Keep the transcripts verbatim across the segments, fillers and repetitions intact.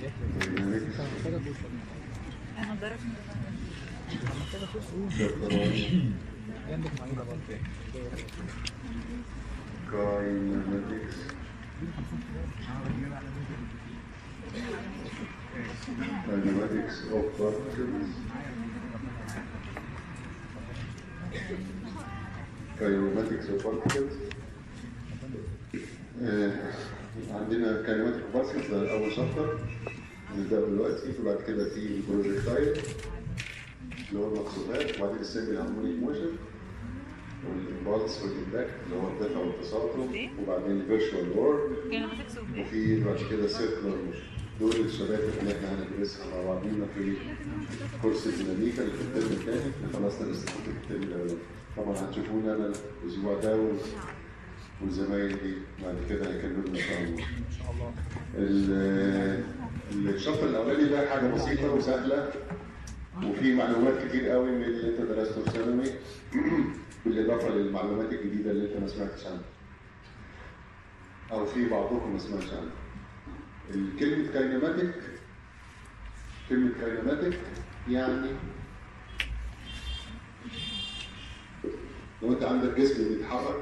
انا ضربت kinematics kinematics of particles kinematics of particles عندنا kinetic particles ده أول شابتر نبدأ دلوقتي، وبعد كده في البروجكتايل اللي هو المقصودات، وبعدين السيمبل هارمونيك موشن والامبالس والامباكت اللي هو الدفع والتساقط، وبعدين الفيرشوال وورد، وفي بعد كده سيركلر موشن. دول الشباتر اللي احنا هندرسها مع بعضينا في كورس الديناميكا اللي في الترم الثاني اللي خلصنا لسه في الترم الاولاني. طبعا هتشوفونا انا الاسبوع ده وزمايلي بعد كده هيكملوا ان شاء الله. ان شاء الله. الشابتر الاولاني ده حاجه بسيطه وسهله وفي معلومات كتير قوي من اللي انت درسته في ثانوي بالاضافه للمعلومات الجديده اللي انت ما سمعتش عنها او في بعضكم ما سمعش عنها. الكلمه كاينماتيك كلمه كاينماتيك يعني لو انت عندك جسم بيتحرك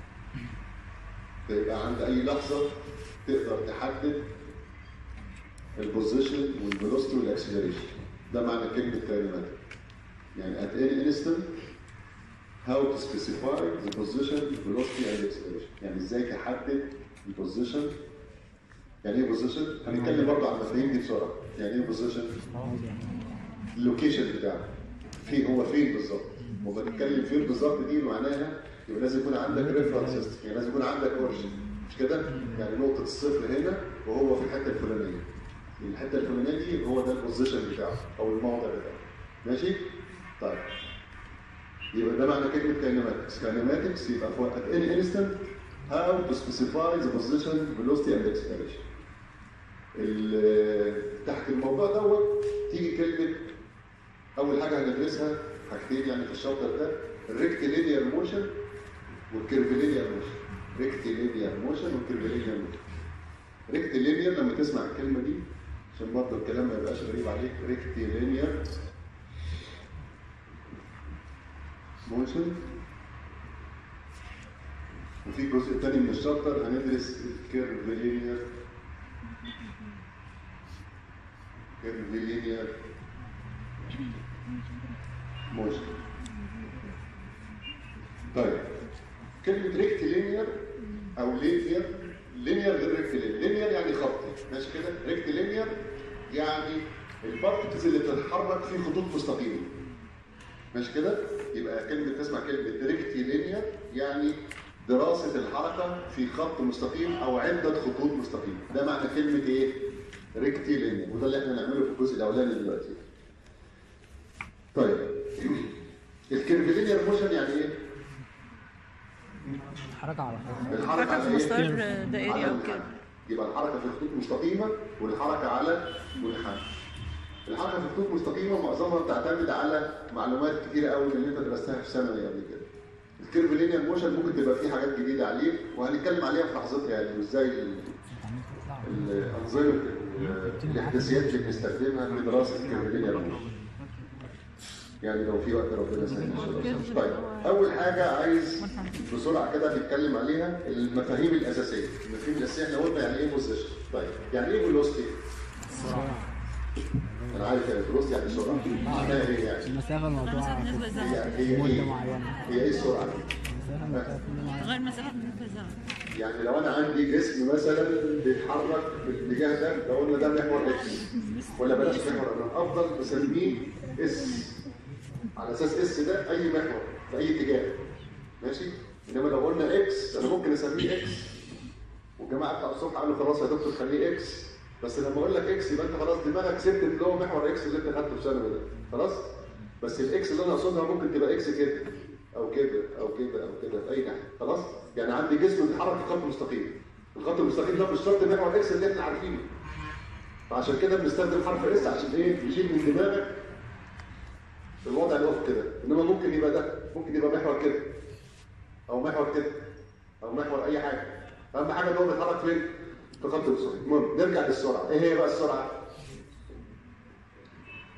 فيبقى عند اي لحظه تقدر تحدد البوزيشن والفيلوسيتي والاكسلريشن. ده معنى كلمه كاينماتيك. يعني at any instant how to specify the position, velocity and acceleration. يعني ازاي تحدد البوزيشن. يعني ايه بوزيشن؟ هنتكلم برضه عن المفاهيم دي بسرعه. يعني ايه بوزيشن؟ اللوكيشن بتاعه. فين هو فين بالظبط؟ وما نتكلم فين بالظبط دي معناها يبقى لازم يكون عندك ريفرنس سيستم، يعني لازم يكون عندك اوريجن، مش كده؟ يعني نقطه الصفر هنا وهو في الحته الفلانيه. الحته الفلانيه دي هو ده البوزيشن بتاعه او الموضع بتاعه. ماشي؟ طيب يبقى ده معنى كلمه كاينماتكس. كاينماتكس يبقى at any instant how to specify the position, velocity and acceleration. تحت الموضوع دوت تيجي كلمه اول حاجه هندرسها حاجتين يعني في الشابتر ده، الريكتيلينير موشن والكيرفيلينير موشن. ريكتيلينير موشن والكيرفيلينير موشن. ريكتيلينير لما تسمع الكلمه دي عشان برضه الكلام ما يبقاش غريب عليك، ريكتيلينير موشن. وفي جزء تاني من الشابتر هندرس الكيرفيلينير كيرفيلينير موشن. طيب كلمة ريكتيلينير أو لينير، لينير غير ريكتيلينير. لينير يعني خطي، ماشي كده؟ ريكتيلينير يعني البارتكلز اللي بتتحرك في خطوط مستقيمة. ماشي كده؟ يبقى كلمة تسمع كلمة ريكتيلينير يعني دراسة الحركة في خط مستقيم أو عدة خطوط مستقيمة. ده معنى كلمة إيه؟ ريكتيلينير، وده اللي احنا هنعمله في الجزء الأولاني دلوقتي. طيب الكيرفيلينير موشن يعني ايه؟ الحركة على خط. الحركة في مسار دائري أو كده. يبقى الحركة في خطوط مستقيمة والحركة على منحنى. الحركة في خطوط مستقيمة معظمها بتعتمد على معلومات كتيرة قوي من اللي انت درستها في ثانوي قبل كده. الكيرفيلينير موشن ممكن تبقى فيه حاجات جديدة عليه وهنتكلم عليها في لحظتها، يعني وازاي الأنظمة الاحداثيات اللي بنستخدمها في دراسة الكيرفيلينير موشن. يعني لو في وقت ربنا يسهل ان شاء الله. طيب اول حاجه عايز بسرعه كده نتكلم عليها المفاهيم الاساسيه. المفاهيم الاساسيه احنا قلنا يعني ايه بوزيشن. طيب يعني ايه فيلوسيتي؟ سرعه. انا عارف يعني فيلوسيتي يعني سرعه. معناها ايه يعني؟ المسافه الموضوع هي مده معينه. هي ايه السرعه دي؟ غير مسافه بالنسبه للزمن. يعني لو انا عندي جسم مثلا بيتحرك في الاتجاه ده لو قلنا ده محور اكس ولا بلاش محور، انا افضل بسميه اس على اساس اس ده اي محور في اي اتجاه. ماشي؟ انما لو قلنا اكس انا ممكن اسميه اكس والجماعه بتاع الصبح قالوا خلاص يا دكتور خليه اكس، بس لما اقول لك اكس يبقى انت خلاص دماغك سبت اللي هو محور اكس اللي انت خدته في ثانوي ده. خلاص؟ بس الاكس اللي انا اقصدها ممكن تبقى اكس كده او كده او كده او كده في اي ناحيه. خلاص؟ يعني عندي جسم بيتحرك في خط مستقيم. الخط المستقيم ده مش شرط محور اكس اللي احنا عارفينه. فعشان كده بنستخدم حرف اس عشان ايه؟ يشيل من دماغك الوضع اللي هو كده. انما ممكن يبقى ده، ممكن يبقى محور كده او محور كده او محور اي حاجه. اهم حاجه ان هو بيتحرك فين؟ في خط مستقيم. المهم نرجع للسرعه. ايه هي بقى السرعه؟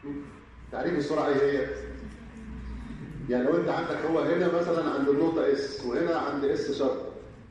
تعريف السرعه ايه هي؟ يعني لو انت عندك هو هنا مثلا عند النقطه اس وهنا عند اس شرطه،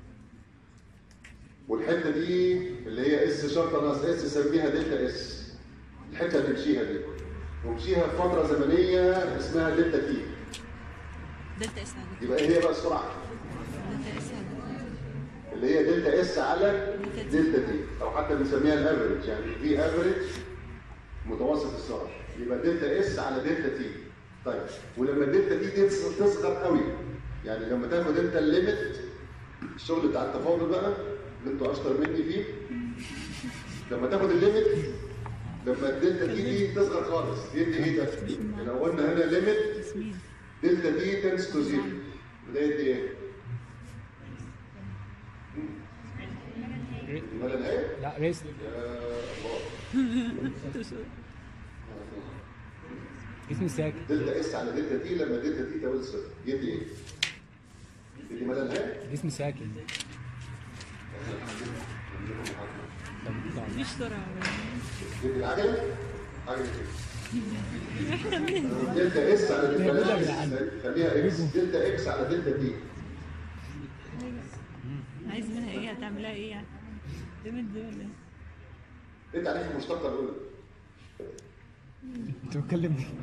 والحته دي اللي هي اس شرطه ناقص اس سميها دلتا اس، الحته اللي تمشيها دي ومشيها في فتره زمنيه اسمها دلتا تي. دلتا اس يبقى ايه هي بقى السرعه؟ دلتا اس اللي هي دلتا اس على دلتا تي، او حتى بنسميها الافريج، يعني في افريج متوسط السرعه، يبقى دلتا اس على دلتا تي. طيب ولما الدلتا تي تصغر قوي، يعني لما تاخد انت الليميت، الشغل بتاع التفاضل بقى اللي انتوا اشطر مني فيه، لما تاخد الليميت لما الدلتا تي دي تصغر خالص يدي ايه ده؟ لو قلنا هنا ليميت دلتا تي تنس تو زيرو، ده يدي ايه؟ ولا ايه؟ لا ريست. يا الله. اسمه ساكن. دلتا اس على دلتا تي لما دلتا تي تساوي صفر يدي ايه؟ يدي مدى النهايه؟ اسمه ساكن. مفيش سرعة. يدي العجله؟ عجله ايه؟ دلتا اس على دلتا تي خليها اكس، دلتا اكس على دلتا تي. عايز منها ايه؟ هتعملها ايه يعني؟ ليميت دي ولا ايه؟ انت عارف المشتقه الاولى؟ انت بتكلم مين؟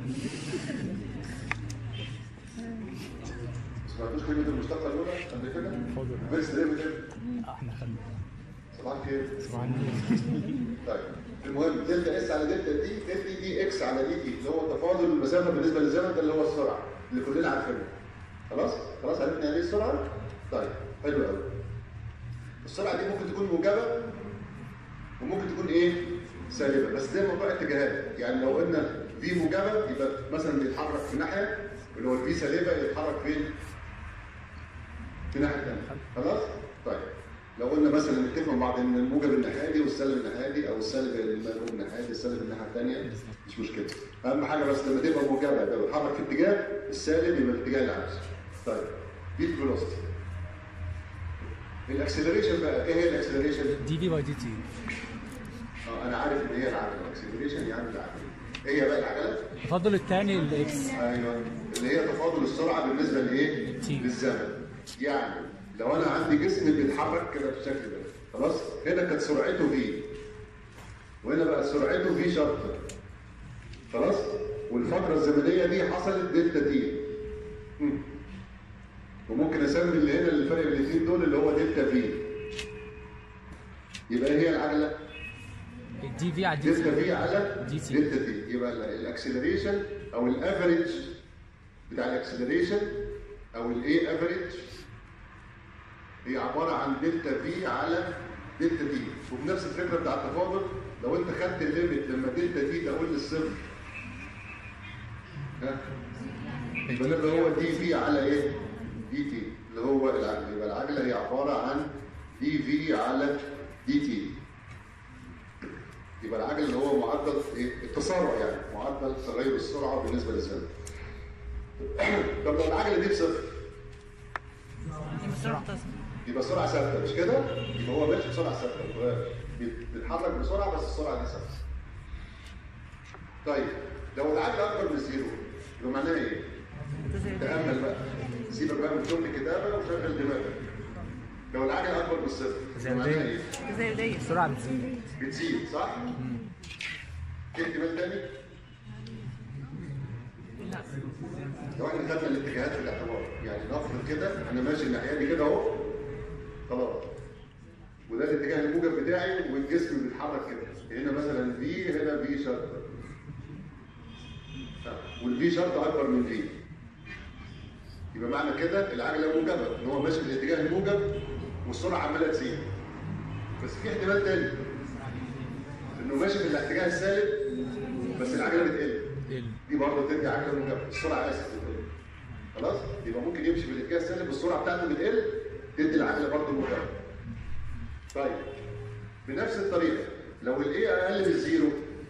ما سمعتوش كلمه المشتقه الاولى قبل كده؟ اتفضل. فيرست ديريفيتيف. احنا خدنا. صباح الخير. صباح النور. طيب المهم دلتا اس على دلتا تي تدي دي اكس على دي تي، اللي هو تفاضل المسافه بالنسبه للزمن، ده اللي هو السرعه اللي كلنا عارفينها. خلاص؟ خلاص عرفنا يعني ايه السرعه؟ طيب حلو قوي. السرعه دي ممكن تكون موجبه وممكن تكون ايه؟ سالبه، بس ده موضوع اتجاهات، يعني لو قلنا في موجبه يبقى مثلا بيتحرك في ناحيه، اللي هو الفي سالبه يتحرك فين؟ في ناحيه ثانيه. خلاص؟ طيب لو قلنا مثلا نتفق مع بعض ان الموجب الناحيه دي والسالب الناحيه دي، او السالب الموجب الناحيه دي السالب الناحيه الثانيه، مش مشكله. اهم حاجه بس لما تبقى موجبه يبقى بتتحرك في اتجاه، السالب يبقى الاتجاه العكسي. طيب دي الفيلوسيتي. الاكسلريشن بقى ايه هي الاكسلريشن؟ دي دي باي دي تي. اه انا عارف ان هي العجله، الاكسلريشن يعني العجله. ايه هي بقى العجله؟ التفاضل الثاني الاكس. ايوه اللي هي تفاضل السرعه بالنسبه لايه؟ للزمن. يعني لو انا عندي جسم بيتحرك كده بالشكل ده، خلاص؟ هنا كانت سرعته في، وهنا بقى سرعته في شرطه. خلاص؟ والفتره الزمنيه دي حصلت دلتا تي. وممكن اسمي اللي هنا الفرق بين الاثنين دول اللي هو دلتا في. يبقى هي العجله الدي في على دي دلتا في على دي تي. دلتا تي. يبقى الاكسلريشن او الافريج بتاع الاكسلريشن او الايه افريج هي عباره عن دلتا في على دلتا تي. وبنفس الفكره بتاع التفاضل، لو انت خدت الليميت لما دلتا تي تقول للصفر، ها يبقى اللي هو دي في على ايه؟ دي تي اللي هو العجله. يبقى العجله هي عباره عن دي في على دي تي. يبقى العجل اللي هو معدل ايه؟ التسارع، يعني معدل تغير السرعه بالنسبه للزمن. طب لو العجله دي بصفر السرعة تصغر، يبقى السرعه ثابته مش كده؟ يبقى هو ماشي بسرعه ثابته، بيتحرك بسرعه بس السرعه دي ثابته. طيب لو العجله اكبر من زيرو يبقى معناها ايه؟ تامل بقى، سيبك بقى من شغل الكتابه وشغل دماغك. لو العجله اكبر من الصفر يبقى معناها ايه؟ زي ودي السرعه بتزيد. بتزيد صح؟ في احتمال تاني؟ لا. لو احنا خدنا الاتجاهات في الاعتبار، يعني نفرض كده انا ماشي الناحيه دي كده اهو، خلاص، وده الاتجاه الموجب بتاعي والجسم بيتحرك كده، هنا مثلا في، هنا في شرطه، والفي شرطه اكبر من في، يبقى معنى كده العجله موجبه، ان هو ماشي في الاتجاه الموجب والسرعه عماله تزيد. بس في احتمال تاني انه ماشي في الاتجاه السالب بس العجله بتقل، دي برضه تدي عجله موجبه، السرعه اسف بتقل. خلاص؟ يبقى ممكن يمشي في الاتجاه السالب والسرعه بتاعته بتقل، تدي العجله برضه موجبه. طيب بنفس الطريقه لو الايه اقل من الزيرو،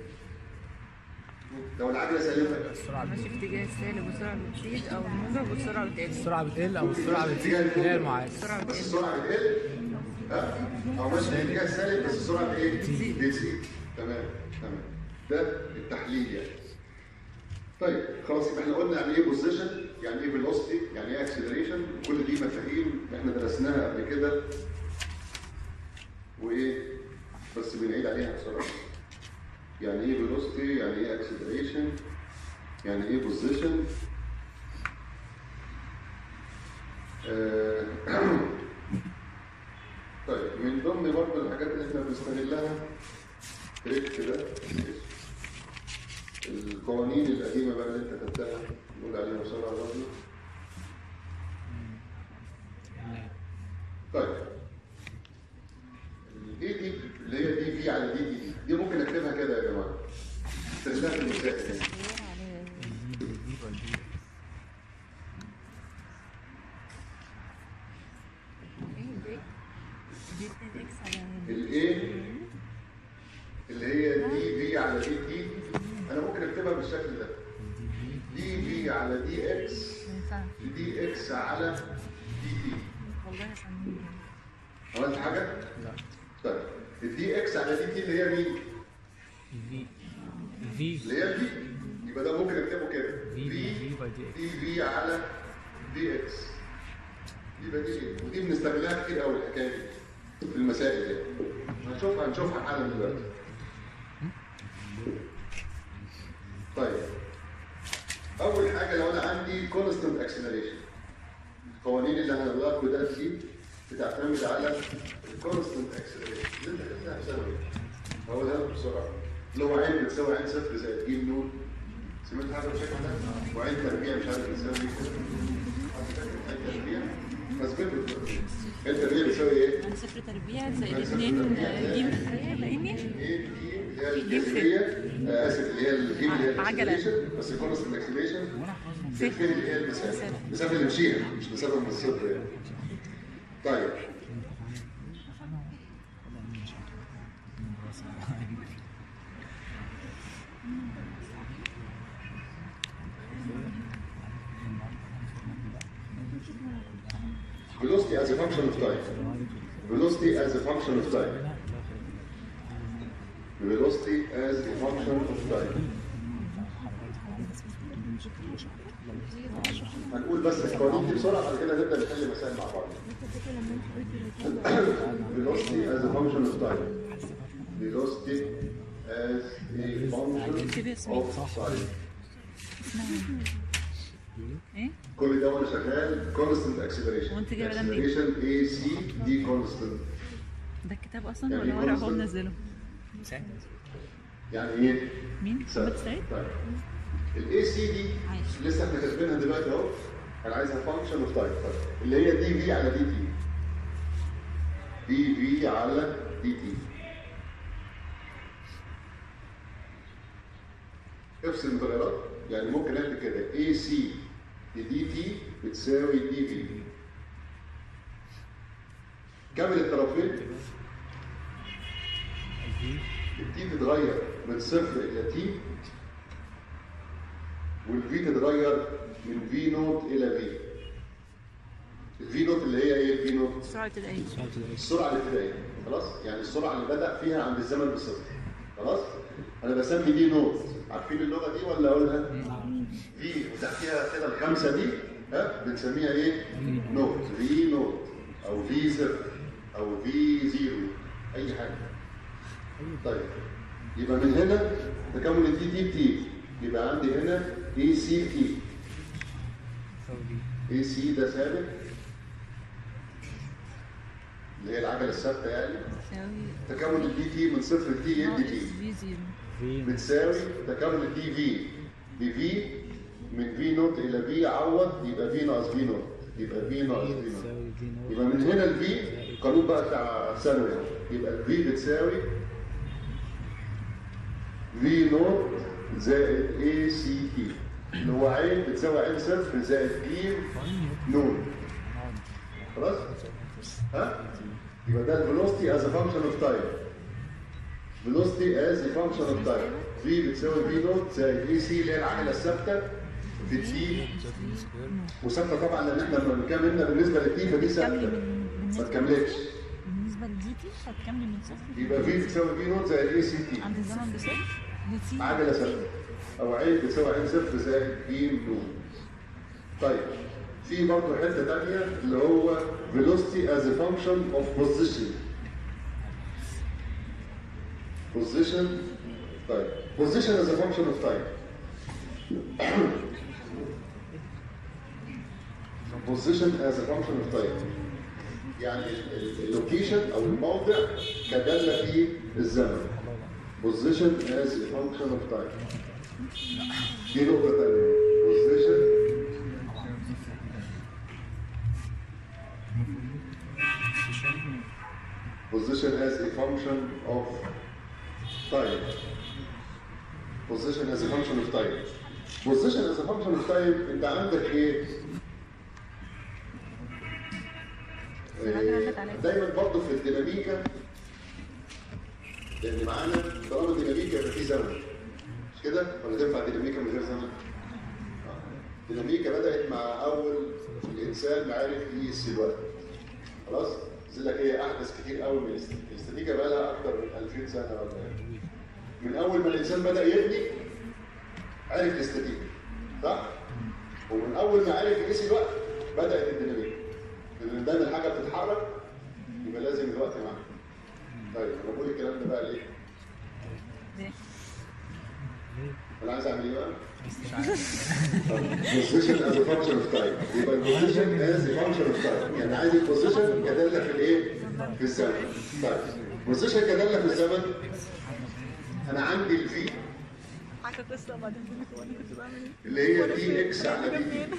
لو العجله سالبه السرعه ماشي في اتجاه السالب والسرعه بتزيد، او الموجب والسرعه بتقل. السرعه بتقل او السرعه بتزيد اللي هي المعاكس. السرعه بس بتقل. السرعه بتقل، ها؟ او ماشي في الاتجاه السالب بس السرعه بايه؟ بتزيد. بتزيد. تمام تمام. ده التحليل يعني. طيب خلاص يبقى احنا قلنا يعني ايه بوزيشن، يعني ايه فيلوسيتي، يعني ايه اكسلريشن، كل دي مفاهيم احنا درسناها قبل كده وايه بس بنعيد عليها بسرعه. يعني ايه فيلوسيتي، يعني ايه اكسلريشن، يعني ايه بوزيشن. آه طيب من ضمن برضه الحاجات اللي احنا بنستغلها تريك كده القوانين القديمه بقى اللي انت خدتها نقول عليها بسرعه برضه. طيب الاي دي اللي هي دي في على دي دي دي ممكن اكتبها كده يا جماعه استخدام المسائل يعني. الايه اللي هي دي في على دي تي انا ممكن اكتبها بالشكل ده دي في على دي اكس دي اكس على دي تي. والله يا سمير عملت حاجه؟ لا. طيب الدي اكس على دي تي اللي هي مين؟ في في اللي هي في يبقى ده ممكن اكتبه كده في في في باي دي دي في على دي اكس. يبقى دي ايه؟ ودي بنستغلها كتير قوي الحكايه دي في المسائل دي. هنشوفها هنشوفها حالا دلوقتي. طيب اول حاجه لو انا عندي كونستنت اكسلريشن القوانين اللي هنقولها لكم ده دي بتعتمد على الكونستنت اكسلريشن اللي انت خدتها في ثانوي. هقولها لكم بسرعه. اللي هو عين بتساوي عين صفر زائد ج نون. سمعت حاجه بالشكل ده؟ وعين تربيع مش عارف بتساوي ايه. عين تربيع اثبت عين تربيع بتساوي ايه؟ عن صفر تربيع زائد اتنين جيم لاني ايه دي اللي هي الجاذبيه اسف اللي هي الجيم اللي هي الاكسلريشن بس كونستنت اكسلريشن في فين اللي هي المسافه المسافه اللي مشيها مش مسافه من الصفر يعني. طيب velocity as a function of time. Velocity as a function of time. Velocity as a function of time. هنقول بس القوانين دي بسرعه بعد كده نبدا نحل مسائل مع بعض. Velocity as a function of time. Velocity as a function of time. ايه؟ كل ده وانا شغال constant acceleration. وانت جايبه ده منين؟ acceleration A C دي constant. ده الكتاب اصلا يعني ولا ورق هو constant. منزله؟ يعني ايه؟ مين؟ محمد سعيد؟ طيب الاي سي دي عايش. لسه احنا كاتبينها دلوقتي اهو. انا عايزها فانكشن اوف تايم اللي هي دي في على دي تي. دي في على دي تي. افصل المتغيرات يعني ممكن اكتب كده اي سي دي تي بتساوي دي في. كامل الطرفين التي تتغير من صفر الى تي والفي تتغير من في نوت الى في. الفي نوت اللي هي ايه الفي نوت؟ السرعه الابتدائيه. السرعه الابتدائيه خلاص يعني السرعه اللي بدا فيها عند الزمن بالصفر خلاص. انا بسمي دي نوت. عارفين اللغه دي ولا اقولها؟ في وتحتيها كده الخمسه دي ها بنسميها ايه؟ نوت. في نوت او في صفر او في زيرو اي حاجه. طيب يبقى من هنا تكامل الدي دي بتي يبقى عندي هنا اي سي تي. اي سي ده ثابت اللي هي العجله الثابته يعني. تكامل الدي تي من صفر لتي يدي تي في زيرو بتساوي تكامل الدي في بفي من في نوت الى في عوض يبقى في ناقص في نوت يبقى في ناقص في نوت. يبقى من هنا الفي القانون بقى بتاع ثانوي يبقى الفي بتساوي في نوت زائد اي سي تي اللي هو عين بتساوي عين صفر زائد ج نون. خلاص؟ ها؟ يبقى ده الفيلوسيتي از ا فانكشن اوف تايم. فيلوسيتي از ا فانكشن اوف تايم. في بتساوي في نوت زائد اي سي اللي هي العجله الثابته في تي وثابته طبعا لان احنا لما بنكملنا بالنسبه للتي فدي ثابته ما تكملش. بالنسبه لدي تي هتكملي من صفر. يبقى في بتساوي في نوت زائد اي سي تي عند الزمن بصفر دي تي عجله ثابته او عين بتساوي عين صفر زائد ج نون. طيب في برضه حته ثانيه اللي هو velocity as a function of position. position طيب position as a function of time. position as a function of time يعني اللوكيشن او الموضع كداله في الزمن. position as a function of time دي نقطه ثانيه. position position as a function of time. position as a function of time. position as a function of time انت عندك ايه؟ دايما برضه في الديناميكا، لان معانا طالما الديناميكا يبقى في زمن، مش كده؟ ولا تنفع ديناميكا من غير زمن؟ الديناميكا بدات مع اول الانسان ما عرف يقيس الوقت. خلاص؟ قلت لك هي احدث كتير قوي من الاستاتيكا، بقى لها اكتر من ألفين سنه ولا ايه؟ من اول ما الانسان بدا يبني عرف الاستاتيكا، صح؟ ومن اول ما عرف يقيس الوقت بدات الديناميكا. لان دايما الحاجه بتتحرك يبقى لازم الوقت معاها. طيب انا بقول الكلام ده بقى ليه؟ انا عايز اعمل ايه بقى؟ مش عارف. position as a function of time. يبقى البوزيشن as a function of time، يعني عايز البوزيشن كداله في الايه؟ في الزمن. طيب بوزيشن كداله في الزمن، انا عندي الفي حكى قصه بعدين وانا كنت بعمل ايه؟ اللي هي دي اكس على دي تي.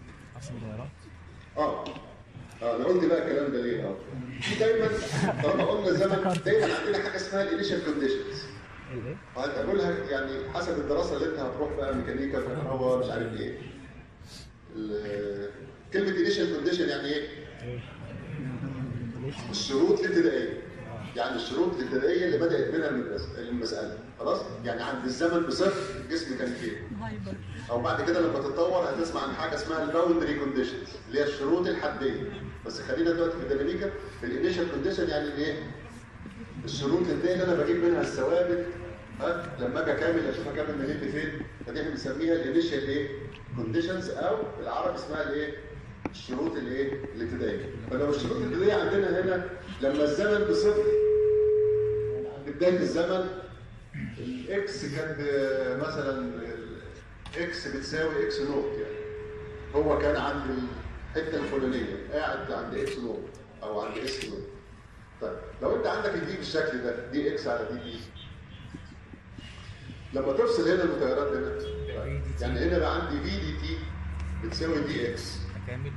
اه اه انا قلت بقى الكلام ده ليه؟ اه في دايما طالما قلنا الزمن دايما عندنا حاجه اسمها الانيشال كونديشنز. وهتقولها يعني حسب الدراسه اللي انت هتروح بقى ميكانيكا كهرباء مش عارف ايه. كلمه انيشال كونديشن يعني ايه؟ الشروط الابتدائيه. يعني الشروط الابتدائيه اللي بدات منها المساله، خلاص؟ يعني عند الزمن بصفر الجسم كان فين؟ او بعد كده لما تتطور هتسمع عن حاجه اسمها الباوندري كونديشنز اللي هي الشروط الحديه. بس خلينا دلوقتي في الديناميكا الانيشال كونديشن يعني الايه؟ الشروط الابتدائيه اللي انا بجيب منها الثوابت، ها لما اجي اكمل اشوف اكمل منين لفين، فدي احنا بنسميها الانيشال ايه؟ كونديشنز، او بالعربي اسمها الايه؟ الشروط الايه؟ الابتدائيه. فلو الشروط الابتدائيه عندنا هنا لما الزمن بصفر عند بدايه الزمن الاكس كان مثلا اكس بتساوي اكس نوت، يعني هو كان عند الحته الفلانيه قاعد عند اكس نوت او عند اس نوت. طيب لو انت عندك الدي بالشكل ده دي اكس على دي دي، لما تفصل هنا المتغيرات هنا طيب. يعني هنا بقى عندي في دي تي بتساوي دي اكس. اكمل.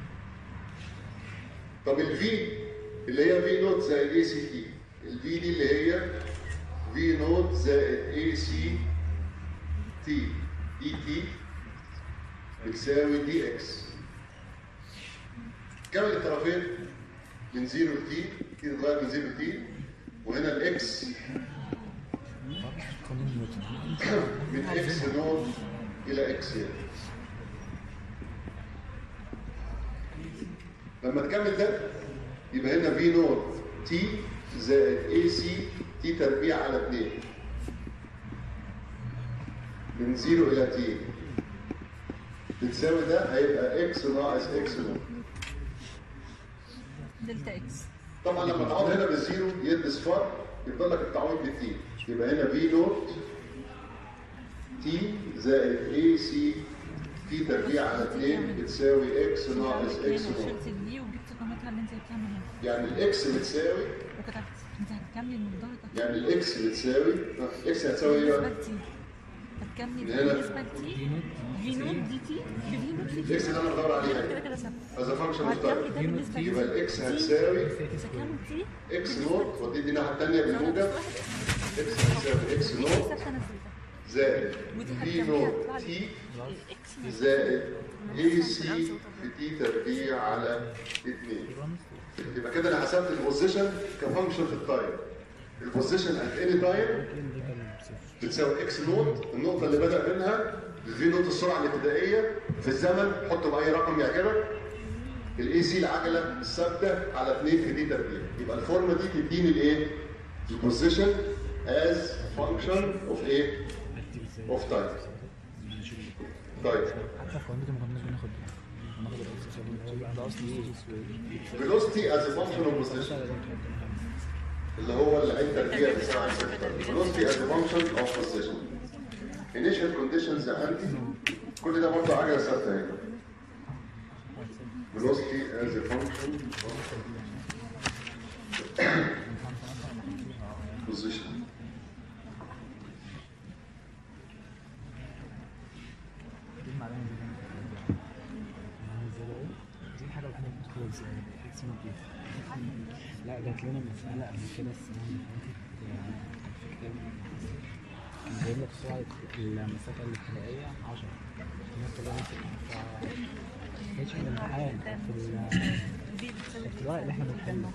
طب الفي اللي هي في نوت زائد اي سي تي، الفي دي اللي هي في نوت زائد اي سي تي دي تي بتساوي دي اكس. كامل الطرفين من زيرو لتي، تي تتغير من زيرو لتي، وهنا الاكس من اكس نوت الى اكس يعني. لما تكمل ده يبقى هنا في نوت تي زائد اي سي تي تربيع على اتنين من زيرو الى تي بتساوي ده هيبقى اكس ناقص اكس نوت دلتا اكس. طبعا لما تعوض هنا بالزيرو يدي صفار يفضل لك التعويض بالتي، يبقى هنا في نوت تي زائد اي سي تي تربيع على اتنين بتساوي اكس ناقص اكس نوت. دي وجبت قيمتها اللي انت بتعملها. يعني الاكس بتساوي وكتبت انت هتكمل من درجه. يعني الاكس بتساوي الاكس هتساوي ايه بقى؟ هتكمل هنا بالنسبه لتي في نوت دي تي في نوت في الاكس اللي انا بدور عليها كده كده ثابته. از فانكشن اوف تايم بالنسبه لتي يبقى الاكس هتساوي هكمل تي اكس نوت ودي دي الناحيه الثانيه بالموجب اكس هتساوي اكس نوت زائد في نوت تي زائد اي سي في تي تربيع على اتنين. يبقى كده انا حسبت البوزيشن كفانكشن في التايم. البوزيشن ات اني تايم بتساوي اكس نوت، النقطه اللي بدا منها في نوت السرعه الابتدائيه في الزمن حطه باي رقم يعجبك، الاي سي العجله الثابته على اتنين في دي تربيع. يبقى الفورمه دي تديني الايه؟ البوزيشن از فانكشن اوف ايه؟ اوف تايم. طيب حتى في قوانين ما كناش بناخد بناخد الاكس ده اصلي velocity as a function of position اللي هو اللي انت فيها بتساوي صفر. velocity as a function of position. initial conditions عندي كل ده برضه حاجه ثابته هنا. velocity as a function of position. دي حاجه الوحيده اللي بتدخل ازاي اكس نوت بيتا. لا جات لنا مساله قبل كده السنه اللي فاتت في كتاب كان جايب لك سرعه المسافه الابتدائيه عشرة الناس كلها نفس ف هيش من الامتحان في الاختبار اللي احنا بنحله.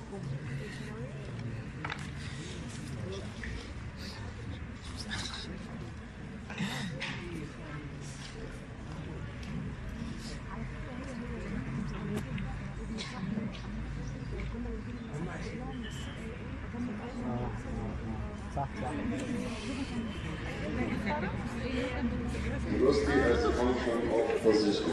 صح صح. velocity as a function of position.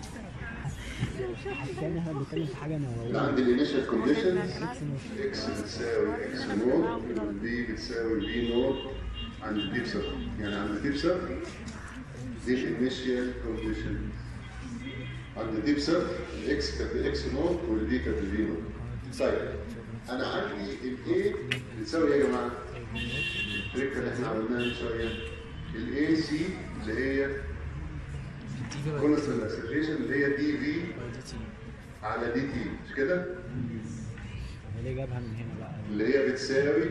كان احنا بنتكلم في حاجه نوويه. لا عندي الانيشال كونديشنز اكس بتساوي اكس نوت والبي بتساوي بي نوت عند الديب صفر. يعني عند الديب صفر دي الانيشال كونديشن. عند الديب صفر الاكس كانت اكس نوت والبي كانت بي نوت. طيب انا عندي الاي بتساوي ايه يا جماعه؟ التركه اللي احنا عملناها من شويه الاي سي اللي هي كونستنت اكسلريشن اللي هي دي في على دي تي مش كده؟ ليه جابها من هنا بقى؟ اللي هي بتساوي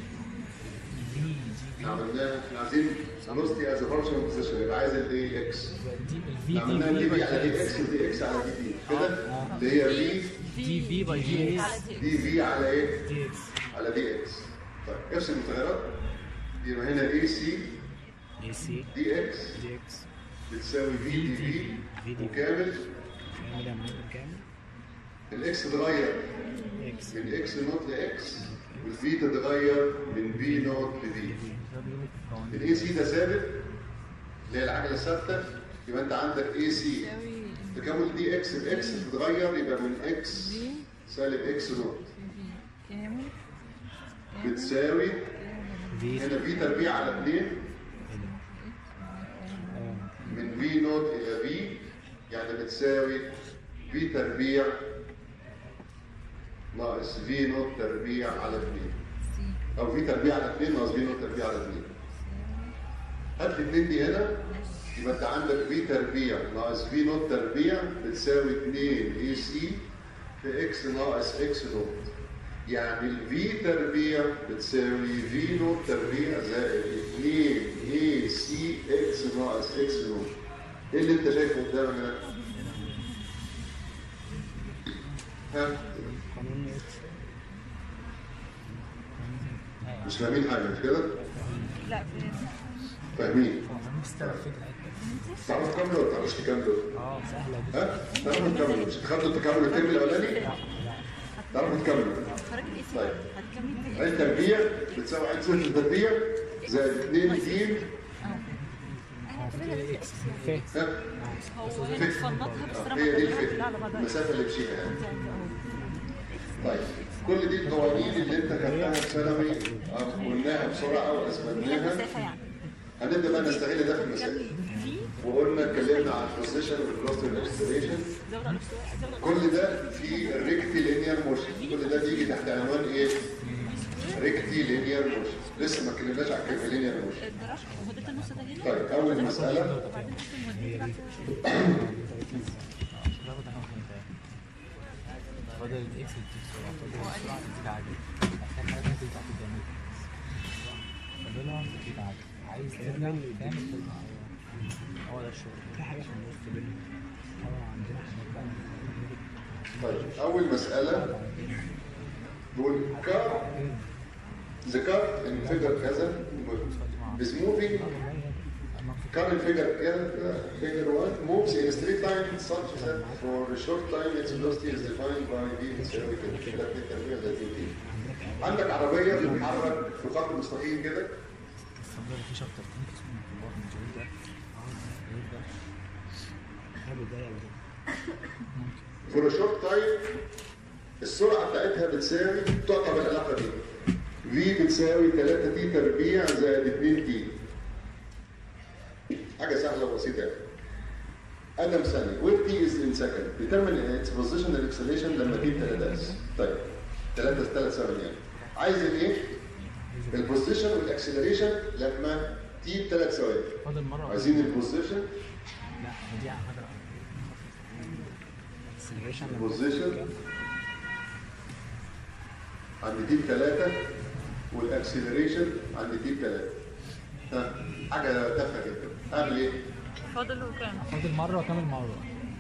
احنا عملناها احنا عايزين velocity as a function of position يبقى عايز الاي اكس. عملناها دي في على دي اكس ودي اكس على دي تي كده اللي هي في دي في باي دي اكس دي في على ايه؟ دي اكس على دي اكس. طيب افصل المتغيرات يبقى هنا اي سي اي سي دي اكس دي اكس بتساوي في دي في وكامل كامل يا معلم كامل. الاكس تتغير اكس من اكس نوت لاكس والفي تتغير من بي نوت لفي. الاي سي ده ثابت اللي هي العجله الثابته يبقى انت عندك اي سي تكامل دي اكس باكس تتغير يبقى من اكس سالب اكس نوت بتساوي هنا في تربيع على اثنين من في نوت الى في يعني بتساوي في تربيع ناقص في نوت تربيع على اثنين او في تربيع على اثنين ناقص في نوت تربيع على اثنين. هات الاثنين دي هنا يبقى انت عندك في تربيع ناقص في نوت تربيع بتساوي اثنين اي سي في اكس ناقص اكس نوت. يعني الفي تربيع بتساوي في نوت تربيع زائد اثنين اي سي اكس ناقص اكس نوت. ايه اللي انت شايفه قدامك ده؟ ها؟ مش فاهمين حاجه مش كده؟ لا فاهمين؟ مستوعب فكره تعرفوا تكملوا ولا تعرفوش تكملوا؟ اه سهله دي. ها؟ تعرفوا تكملوا مش تاخدوا التكامل الترم الاولاني؟ تعرفوا تكملوا. طيب عين تربيع بتساوي عين صفر تربيع زائد اثنين ج ها؟ هو هنا فنطها بس هي دي الفكره المسافه اللي مشيها يعني. طيب كل دي القوانين اللي انت خدتها في ثانوي قلناها بسرعه واثبتناها. هنبدا بقى نستغل ده في المسائل. وقلنا اتكلمنا عن البوزيشن والفلوستر والاكسلريشن. كل ده في الريكتي لينير موشن. كل ده بيجي تحت عنوان ايه؟ ريكتي لينير موشن. لسه ما اتكلمناش عن كيف لينير موشن. طيب اول مساله فاضل الاكس بتساوي فاضل السرعه بتزيد عادي. محتاج حاجه تنزل تحت الجنب. فاضلها بتزيد عادي. عايز ترجع تعمل هو ده الشغل. في حاجه في النص بينهم. اه عندنا حاجات بقى. طيب اول مساله بقول كار ذكرت ان فيجر كذا is moving current figure figure one moves in a straight line such that for a short time its velocity is defined by v تساوي كده كده كده كده. عندك عربيه بتتحرك في خط مستقيم كده. بداية ولا فور شورت تايم السرعه بتاعتها بتساوي تعطى بالعلاقه دي في بتساوي ثلاثة تي تربيع زائد اثنين تي. حاجه سهله وبسيطه يعني. ادم ثاني وير تي از ان سكند ديترمين اتس بوزيشن اكسلريشن لما تي ثلاثة اس. طيب ثلاثة ثلاث ثواني يعني. عايز الايه؟ البوزيشن والاكسلريشن لما تي ثلاث ثواني. فاضل مرة. عايزين البوزيشن. لا دي هقدر اكسلريشن البوزيشن عند تي ثلاثة والاكسلريشن عند تي ثلاثة. ها حاجه تافهه جدا. اعمل ايه؟ فاضل له كام؟ فاضل مرة وكامل مرة.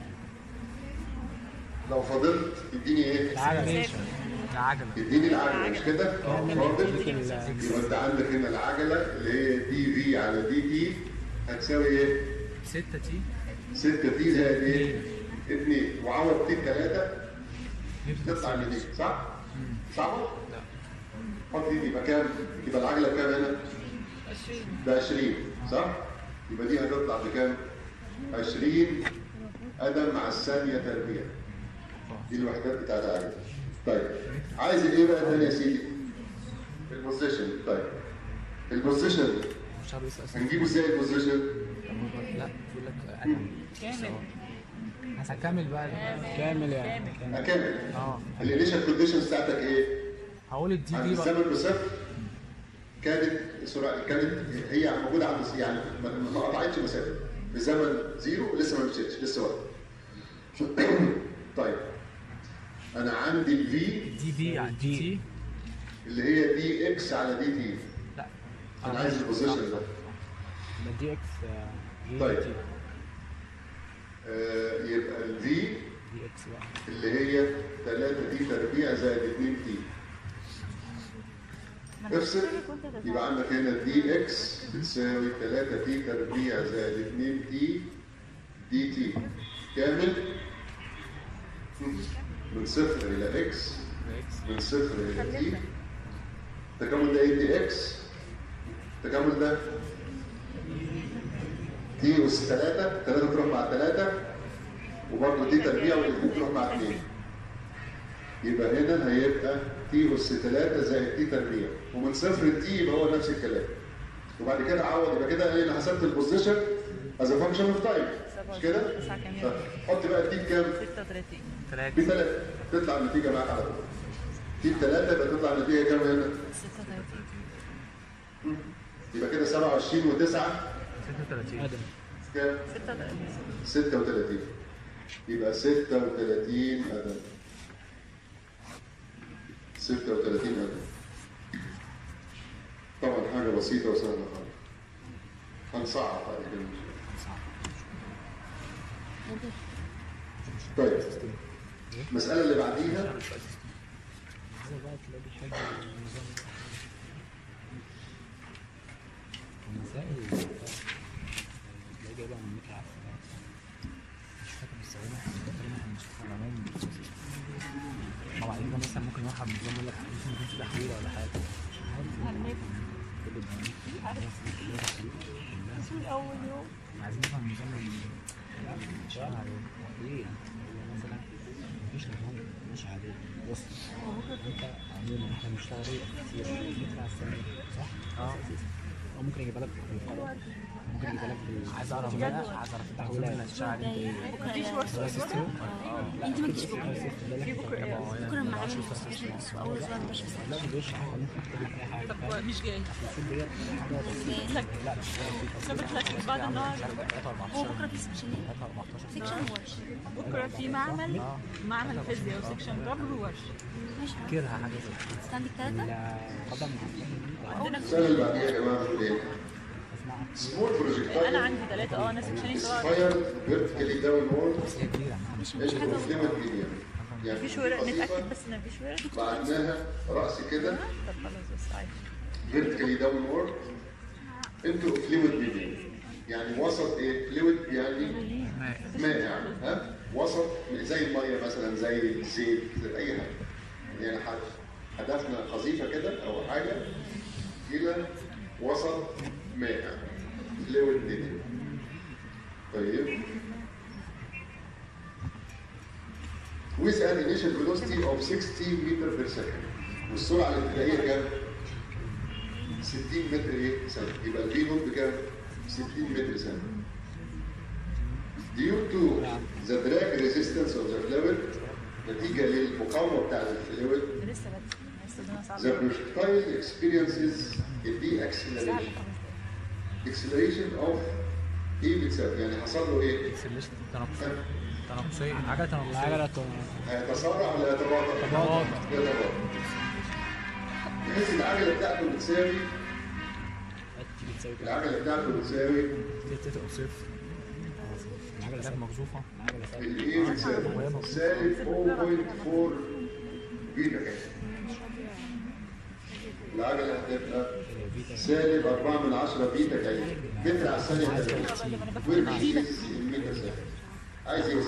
لو فضلت تديني ايه؟ العجلة. العجلة. تديني العجله مش كده؟ لو فاضل يبقى انت عندك هنا العجله اللي هي دي في على دي تي هتساوي ايه؟ ستة تي. ستة تي زائد ايه؟ اثنين وعوض تي ثلاثة تطلع من دي صح؟ صعبه؟ لا. حط دي يبقى كام؟ يبقى العجله بكام هنا؟ عشرين. ب عشرين صح؟ يبقى دي هتطلع بكام؟ عشرين قدم مع الثانيه تربيع. دي الوحدات بتاعت العجله. طيب عايز الايه بقى تاني يا سيدي؟ البوزيشن. طيب البوزيشن مش عارف اساسا. هنجيبه ازاي البوزيشن؟ لا بيقول لك ادم. كامل. هكمل بقى. كامل يعني. اكمل. اه. الانيشال كونديشنز بتاعتك ايه؟ هقول الدي عند دي بقى. الزمن بصفر كانت سرعه كانت هي موجوده عند يعني ما ما قطعتش مسافه. الزمن زيرو لسه ما مشيتش لسه وقت. طيب انا عندي الفي دي بي يعني دي تي اللي هي دي اكس على دي تي. لا انا عايز البوزيشن ده. ده دي اكس دي طيب. تي. آه يبقى الفي دي اكس بقى اللي هي ثلاثة تي تربيع زائد اثنين تي. افصل يبقى عندك هنا دي اكس بتساوي ثلاثة تي تربيع زائد اثنين تي دي تي كامل من صفر الى اكس من صفر الى تي. التكامل ده ايه؟ دي اكس. التكامل ده تي اس ثلاثة ثلاثة تروح مع ثلاثة وبرضه تي تربيع والاثنين تروح مع اثنين. يبقى هنا هيبقى تي اس ثلاثة زائد تي تربيع ومن صفر لتي يبقى هو نفس الكلام. وبعد كده عوض يبقى كده انا حسبت البوزيشن از ا فانكشن اوف تايم مش كده؟ طيب حط بقى التي بكام؟ ستة وثلاثين. بثلاثة تطلع النتيجة معاك على طول. تي بثلاثة يبقى تطلع النتيجة كام هنا؟ ستة وثلاثين. يبقى كده سبعة وعشرين وتسعة ستة وثلاثين كام؟ ستة وثلاثين. ستة وثلاثين. يبقى ستة وثلاثين قدم. ستة وثلاثين قدم. طبعا حاجة بسيطة وسهلة خالص. هنصعب بعد كده. طيب المسألة اللي بعديها المسائل اللي جايبها من ميكا عفوا مش فاكر بستخدمها تقريبا احنا بنشتغل على العموم. طبعا ده مثلا ممكن واحد من يقول لك ممكن يكون في تحويله ولا حاجه. شو الأول يوم؟ عايزين نفهم النظام اللي بنشتغل عليه. ليه؟ مثلا مفيش نظام ماشي عليه. بص انت عموما احنا بنشتغل ايه كتير بنطلع السنه صح؟ اه او ممكن يجيبها لك بالقلم ممكن يجيبها لك بال عايز اعرف بقى عايز اعرف التحويلات اللي هتشتغل عليه ايه؟ مفيش ورشة أسبوع؟ لا انت ما تجيش بكره في بكرة بكره معانا اول اسبوع لا مش بيشرح ممكن تكتب اي حاجه. طب مش جاي. الفيلم ديت حاجه لك لا مش ثبت لك بعد النهار. هو بكره في سكشن سكشن ورش. بكرة في معمل معمل فيزياء وسكشن ربر وورشة. ماشي فاكرها حاجه زي كده. استنى ثلاثة القدم عندنا السنة اللي بعديها يا جماعة بتقول ايه؟ اسمعها سمول بروجكتايل أنا عندي ثلاثة أه أنا سكشنين طبعا. فاير فيرتيكالي داون وورد بس هي كبيره مش انتو فليمت ميديم. يعني مفيش ورق بسيطة، نتأكد بس إن مفيش ورق. بعدناها رأس كده طب خلاص بس عادي. فيرتيكالي داون وورد انتو فلويد ميديم. يعني وسط ايه؟ فلويد يعني مائع ها؟ وسط زي الميه مثلا زي الزيت زي اي حاجه. يعني حدفنا قذيفه كده او حاجه الى وسط مائع فلويد ميديم. طيب with an initial velocity of sixteen meter per second. والسرعه الابتدائيه كام؟ ستين متر ايه؟ ثانيه. يبقى الفي نوت بكام؟ ستين متر ثانيه. due to the drag resistance of the fluid نتيجه للمقاومه بتاع الفلويد لسه بدري the projectile experiences the acceleration. acceleration of ايه بتساوي؟ يعني حصل له ايه؟ اكسلريشن تناقصيه تناقصيه عجله تناقصيه عجلة هيتسارع ولا يتباطأ؟ تباطؤ. يتباطأ. بحيث العجله بتاعته بتساوي تيجي تساوي كده العجله بتاعته بتساوي تيجي تبقى صفر العجله سالب مقذوفه العجله سالب الايه بتساوي سالب صفر فاصلة أربعة بيتا كام؟ العجله هتبقى سالب أربعة من عشرة بيتا كام؟ متر على الثانيه والبيس المتر ثانيه. عايز ايه؟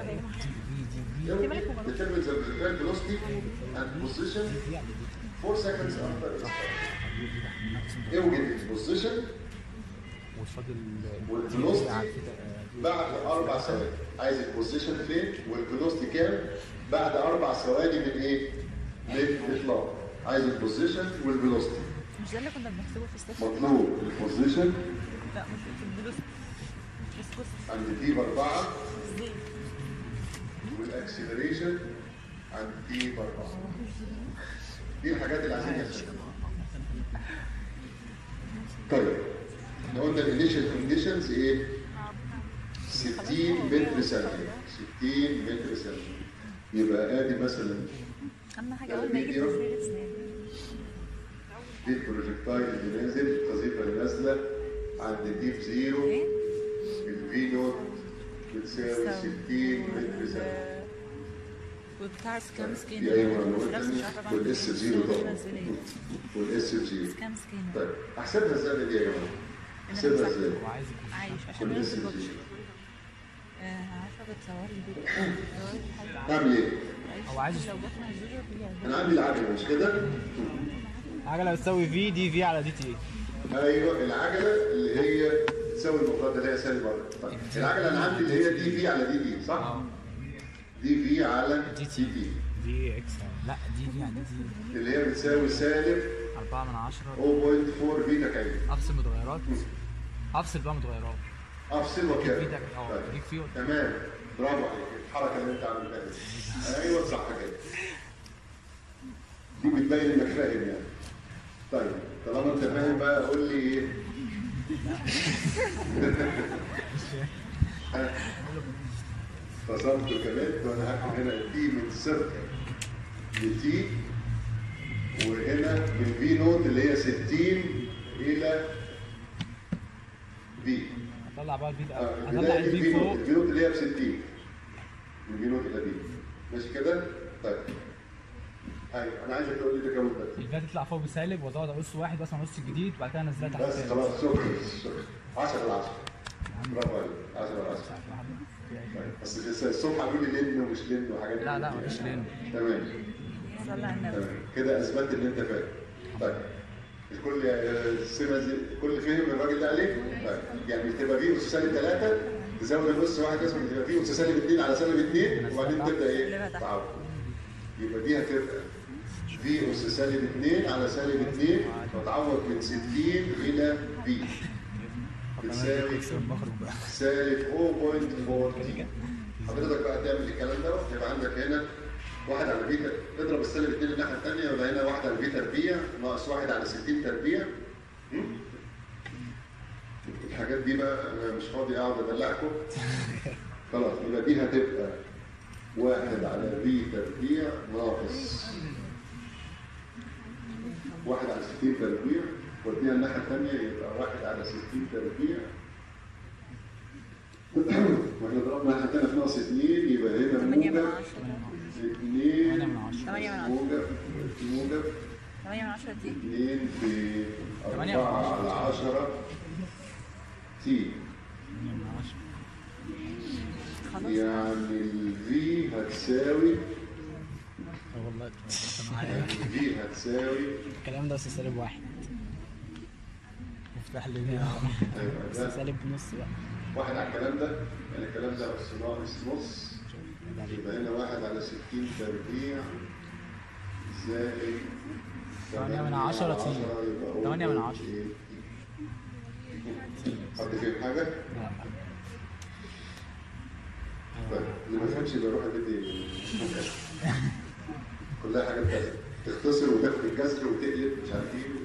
determine the projectile velocity and position four seconds after the start. اوجد البوزيشن وفاضل والفيلوسيتي بعد اربع ثواني. عايز البوزيشن فين والفيلوسيتي كام بعد اربع ثواني من ايه؟ من الاطلاق. عايز البوزيشن والفيلوسيتي. مش ده اللي كنا بنحسبه في السكشن؟ مطلوب البوزيشن لا مش في الفلوس بس بص عند تي باربعه ازاي؟ والاكسلريشن عند تي باربعه. دي الحاجات اللي عايزين نحسبها. طيب احنا قلنا الانيشال كونديشنز ايه؟ ستين متر ثانيه. ستين متر ثانيه. يبقى ادي مثلا اهم حاجه اول ما يجي تنزيل اسنان دي البروجكتايل اللي نازل، القذيفه اللي نازله عند ديب زيرو الفي نوت بتساوي ستين متر ثانيه. وبتاع سكام سكين دي اي معلومات ثانيه والاس زيرو طبعا والاس زيرو. سكام سكين طيب احسبها ازاي دي يا جماعه؟ احسبها ازاي؟ وعايز عايش عشان ما والاس ينزلش. زيرو. عارفه بتصور لي فيديو اعمل ايه؟ هو عايز لو جبنا الزوجة فيها انا عندي العجله مش كده؟ عجلة بتساوي في دي في على دي تي. ايوه العجله اللي هي تساوي المفرده اللي هي سالب أربعة. طيب العجله انا عندي اللي هي دي في على دي دي صح؟ دي في على دي تي دي اكس لا دي دي يعني دي اللي هي بتساوي سالب أربعة من عشرة صفر فاصلة أربعة بيتا كام؟ افصل متغيرات افصل بقى متغيرات افصل وكام؟ بيتا اه ديك فيه تمام برافو عليك الحركه اللي انت عملتها دي. ايوه صح كده. دي بتبين انك فاهم يعني. طيب طالما انت فاهم بقى قول لي ايه؟ فصلت كمان وانا هاخد هنا تي من صفر لتي وهنا من في نوت اللي هي ستين الى في. هطلع بقى البي اه هطلع البدايه دي البي الفي نوت فوق. الفي نوت اللي هي ب ستين من في نوت الى في ماشي كده؟ طيب ايوه انا عايزك تقول لي تكون بس البي تطلع فوق بسالب وازود اقص واحد بس نص الجديد وبعد كده انزلها تحت بس تاني. خلاص شكرا شكرا عشرة على عشرة برافو عليك عشرة على عشرة. طيب بس الصبح قالوا لي لين ومش لين وحاجات لا لا مفيش لين. تمام صلى على النبي. تمام كده اثبتت ان انت فاهم. طيب الكل السمه دي كل فهم الراجل ده عليك؟ طيب يعني تبقى في اس سالب ثلاثة تزود النص واحد اسمه تبقى في اس سالب اثنين على سالب اثنين وبعدين تبدا ايه؟ تعوض. يبقى دي هتبقى في اس سالب اثنين على سالب اثنين وتعوض من ستين الى في بتساوي سالب صفر فاصلة أربعة. حضرتك بقى تعمل الكلام ده يبقى عندك هنا واحد على بيتا اضرب السالب اثنين الناحيه الثانيه يبقى هنا واحد على بيتا تربيع ناقص واحد على ستين تربيع. الحاجات دي بقى انا مش فاضي اقعد ادلعكم. خلاص يبقى دي هتبقى واحد على بي تربيع ناقص واحد على ستين تربيع وديها الناحيه الثانيه يبقى واحد على ستين تربيع واحنا ضربنا الناحيه الثانيه في ناقص اثنين يبقى هنا ثمانية من موجب عشرة. اثنين ثمانية من عشرة. موجب موجب ثمانية من عشرة دي. اثنين في ثمانية من أربعة على عشرة تي. خلاص. يعني الفي هتساوي والله الفي هتساوي الكلام ده بس سالب واحد. افتح لي بيه بس ده سالب نص بقى. واحد على الكلام ده يعني الكلام ده بس ناقص نص يبقى هنا واحد على ستين تربيع زائد تمانية من عشرة تي. تمانية من عشرة. حد فيهم حاجة؟ لا. طيب اللي ما فهمش يبقى روح البيت. كلها حاجات كذا تختصر وتاخد الكسر وتقلب مش عارف ايه.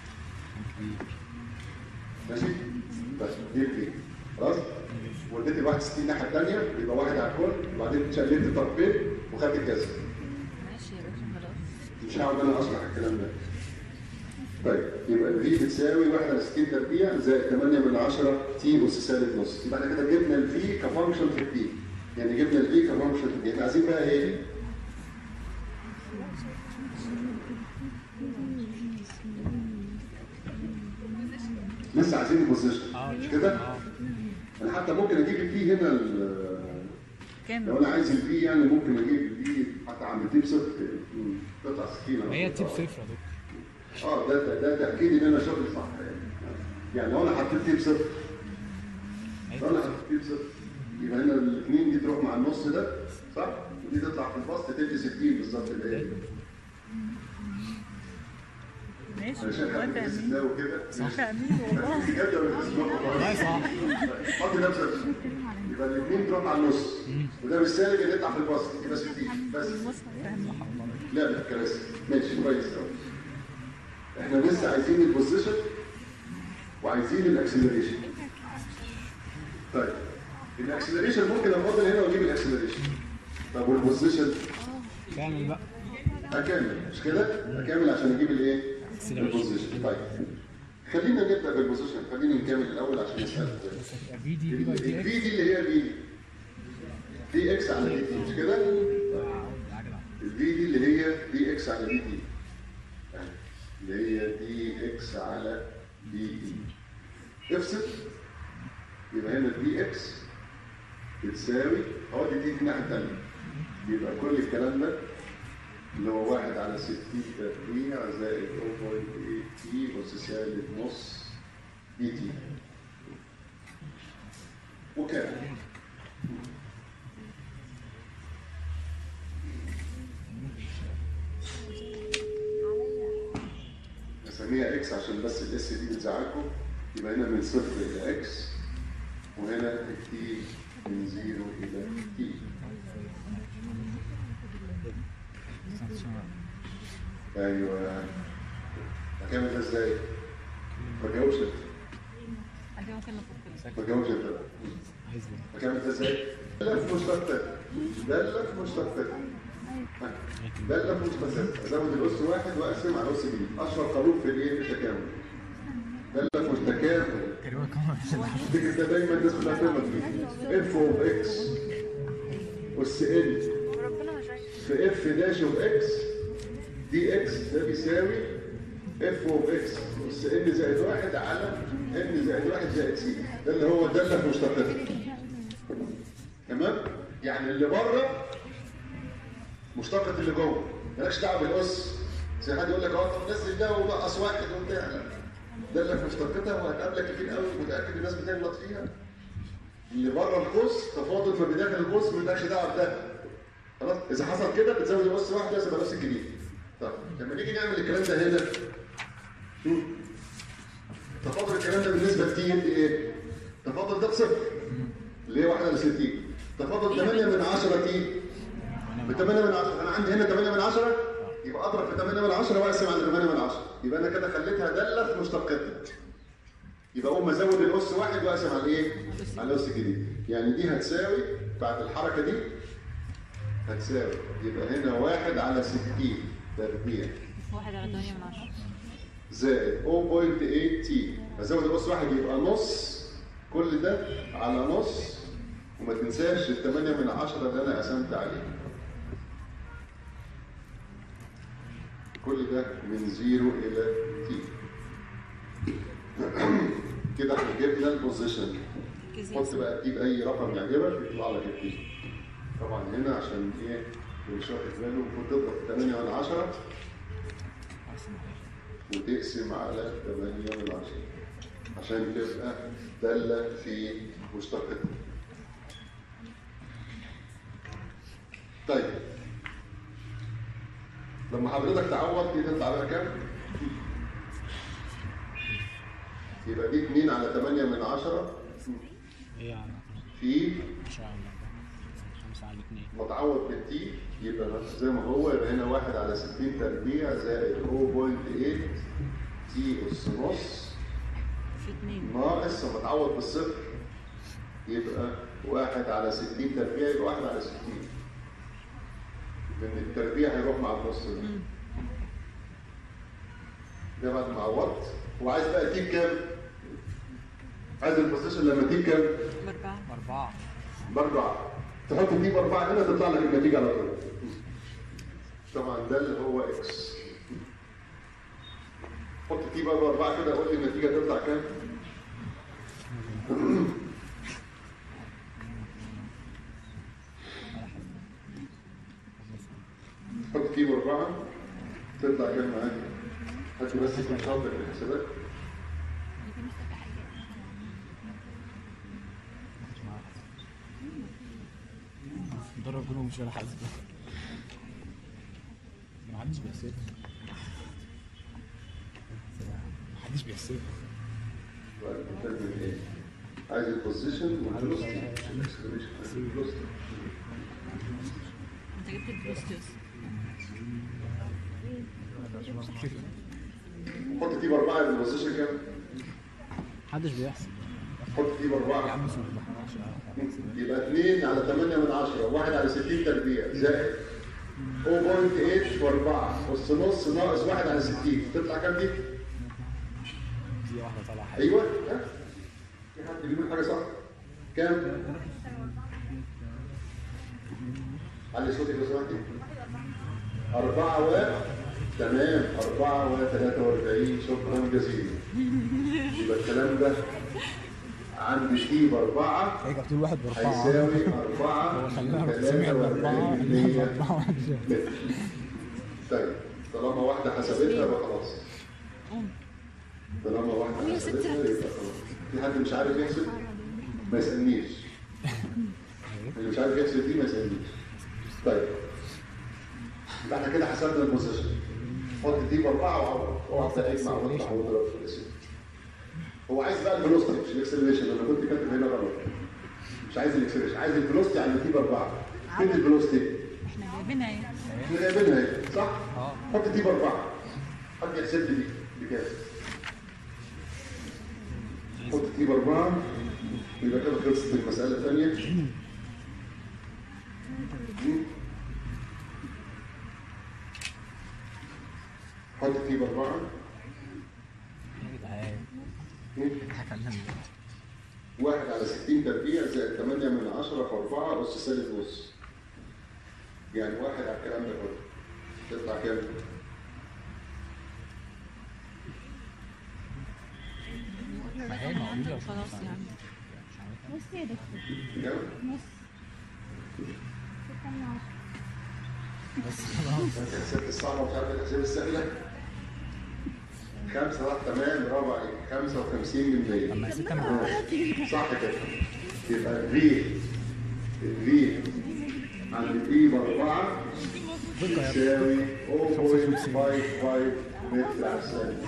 ماشي؟ بس دي الفي خلاص؟ وديت ال واحد وستين الناحية الثانية يبقى واحد على الكل وبعدين شقلبت الطرفين وخدت الكسر. ماشي يا باشا خلاص. مش هقعد انا اشرح الكلام ده. طيب يبقى الفي بتساوي واحد على ستين تربيع زائد تمانية من عشرة تي اس سالب نص. يبقى احنا كده جبنا الفي كفانكشن في التي. يعني جبنا الفي كفانكشن في التي. احنا عايزين بقى ايه؟ لسه عايزين البوزيشن مش كده؟ انا حتى ممكن اجيب الفي هنا كام؟ لو انا عايز الفي يعني ممكن اجيب الفي حتى عند تيب صفر تطلع ستين. هي تيب صفر يا دكتور. اه ده ده تاكيد ان انا شغلي صح يعني. يعني لو انا حطيت تيب صفر لو انا حطيت تيب صفر يبقى هنا الاثنين دي تروح مع النص ده صح؟ ودي تطلع في البسط تدي ستين بالظبط اللي هي. ماشي عشان حد يسمعوا كده فاهمين والله. بجد ولا بتسمعوا؟ والله صح. حط نفسك يبقى الاثنين تروح مع النص وده بالسالب اللي يطلع في البسط يبقى ستين بس. لا بالكراسي ماشي كويس قوي. احنا لسه عايزين البوزيشن وعايزين الاكسلريشن. طيب الاكسلريشن ممكن افضل هنا واجيب الاكسلريشن. طب والبوزيشن؟ كامل بقى. اكمل مش كده؟ اكمل عشان اجيب الايه؟ البوزيشن. طيب خلينا نبدا بالبوزيشن. خلينا نكمل الاول عشان نسال. في دي دي باي دي الفي دي اللي هي بي دي اكس على دي تي مش كده؟ الفي دي اللي هي دي اكس على دي تي اللي هي دي اكس على دي تي. افصل يبقى هنا دي اكس بتساوي اهو دي تي في الناحيه الثانيه يبقى كل الكلام ده اللي هو واحد على ستين تربيع زائد صفر فاصلة تمانية تي أس سالب نص دي تي وكام؟ نسميها اكس عشان بس الاس دي بتزعلكم. يبقى هنا من صفر الى اكس وهنا التي من زيرو الى تي. ايوه هكمل ده ازاي؟ ما جاوبش انت. انت ممكن نفكر. ما جاوبش انت بقى. هكمل ده ازاي؟ دالة في مشتقات. دالة في مشتقات. دالة في مشتقات. ازود الاس واحد واقسم على اس بي. اشهر قانون في الايه؟ في التكامل. دالة في مشتقات. تفتكر ده دايما الناس كلها بتغلط فيه. اف اوف اكس اس ال في اف داش اوف اكس دي اكس ده بيساوي اف اوف اكس اس ان زائد واحد على ان زائد واحد زائد سي. ده اللي هو داله في مشتقات. تمام؟ يعني اللي بره مشتقة اللي جوه مالكش دعوه بالاس. زي حد يقول لك اه طب نزل ده ونقص واحد وبتاع. لا داله في مشتقتها وهتقابلك كتير قوي متاكد الناس بتغلط فيها. اللي بره القوس تفاضل ما بداخل القوس مالكش دعوه بده. خلاص؟ اذا حصل كده بتزود الاس واحد بس يبقى الاس الجديد. طيب لما نيجي نعمل الكلام ده هنا شوف تفاضل الكلام ده بالنسبه لتي انت ايه؟ تفاضل ده بصفر اللي هي واحد على ستين. تفاضل تمانية من عشرة تي ب تمانية من عشرة. انا عندي هنا تمانية من عشرة يبقى اضرب في تمانية من عشرة واقسم على تمانية من عشرة. يبقى انا كده خليتها داله في مشتقتها. يبقى اقوم ازود الاس واحد واقسم على ايه؟ على الاس الجديد. يعني دي هتساوي بعد الحركه دي هتساوي يبقى هنا واحد على ستين تربيع واحد على تمانية من عشرة زائد صفر فاصلة تمانية تي. هزود الاس واحد يبقى نص كل ده على نص وما تنساش ال تمانية من عشرة اللي انا قسمت عليه. كل ده من زيرو الى تي. كده احنا جبنا البوزيشن. حط بقى تجيب اي رقم يعجبك يطلع لك التي. طبعا هنا عشان ايه مش واخد باله المفروض تضرب في تمانية من عشرة وتقسم على تمانية من عشرة عشان تبقى دالة في مشتقتها. لما حضرتك تعوض دي تطلع بقى كام؟ يبقى دي اتنين على تمانية من عشرة ايه يعني في عشرة على خمسة على اتنين. متعوض بالتي يبقى زي ما هو، يبقى هنا واحد على ستين تربيع زائد صفر فاصلة تمانية تي أس نص في اتنين ناقص لما اتعوض بالصفر يبقى واحد على ستين تربيع، يبقى واحد على ستين، لأن التربيع هيروح مع النص ده. ده بعد ما عوضت. وعايز بقى تيجي كام؟ عايز البوزيشن لما تيجي كام؟ بأربعة أربعة. بأربعة. تحط دي بأربعة هنا تطلع لك النتيجة على طول. طبعا ده اللي هو اكس. حط دي بقى بأربعة كده، قول لي النتيجة تطلع كام؟ حط دي بأربعة تطلع كام معاك؟ هات بس يكون شاطر في الحسابات. ضرب كله مش ولا حاسب. ما حدش بيحسبها. ما حدش بيحسبها. عايز البوزيشن والفلوستي. انت جبت البروستيوس. حط دي بأربعة يبقى البوزيشن كام؟ محدش بيحسب. حط دي بأربعة يبقى اتنين على تمانية من عشرة، واحد على ستين تربيع زائد صفر فاصلة تمانية وأربعة أس نص ناقص واحد على ستين، تطلع كام دي؟ دي واحدة طالعة حاجة. أيوه ها؟ في حد بيقول حاجة صح؟ كام؟ علي صوتك لو سمحتي. أربعة و تمام، أربعة و ثلاثة وأربعين، شكرا جزيلا. يبقى الكلام ده عندي تي بأربعة هي كانت واحد بأربعة. هيساوي أربعة سمع بأربعة بأربعة. طيب طالما واحدة حسبتها يبقى خلاص. طالما واحدة حسبتها يبقى خلاص. في حد مش عارف يحسب؟ ما يسألنيش. اللي مش عارف يحسب دي ما يسألنيش. طيب يبقى احنا كده حسبنا البوزيشن. حط دي بأربعة وعوض. وعوض اجمع واطلع واضرب في الاسم. هو عايز بقى الفيلوستي مش الاكسلريشن، انا كنت كاتب هنا غلط. مش عايز الاكسلريشن، عايز الفيلوستي على التي بأربعة. فين الفيلوستي؟ احنا جايبينها ايه؟ احنا جايبينها اهي، صح؟ اه. حط دي بأربعة. حد يحسب لي دي بكام؟ حط دي بأربعة يبقى كده خلصت المسألة الثانية. حط دي بأربعة. واحد على ستين تربيع زائد تمانية من عشرة في أربعة أس سالب نص. يعني واحد على الكلام ده كله. تطلع كام؟ ما هي موجودة خلاص يعني. نص يا دكتور. كام؟ نص. ستة من عشرة. بس خلاص. الحساب الصعبة مش عارف الحساب السهلة. خمسة واحد تمام، برافو عليك. خمسة وخمسين من مية. أما ستة من عشرة. صح كده. يبقى الفي الفي عند البي بأربعة يساوي صفر فاصلة خمسة خمسة متر على الثانية.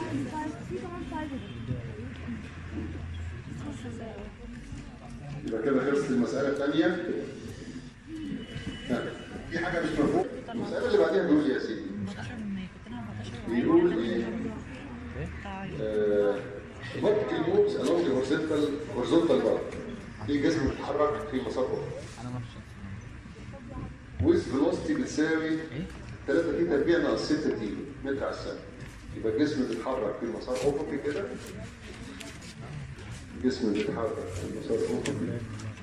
يبقى كده خلصت المسألة الثانية. في حاجة مش مفهومة. المسألة اللي بعديها بيقول يا سيدي. أربعتاشر من مية كنت أنا أربعتاشر. بيقول ايه؟ طيب. Vertical moves along the horizontal horizontal bar. في جسم بيتحرك في مسار افقي. أنا ما فيش. with velocity بتساوي ثلاثة تي تربيع ناقص ستة تي متر على الثانية. يبقى الجسم بيتحرك في مسار افقي كده. الجسم بيتحرك في مسار افقي.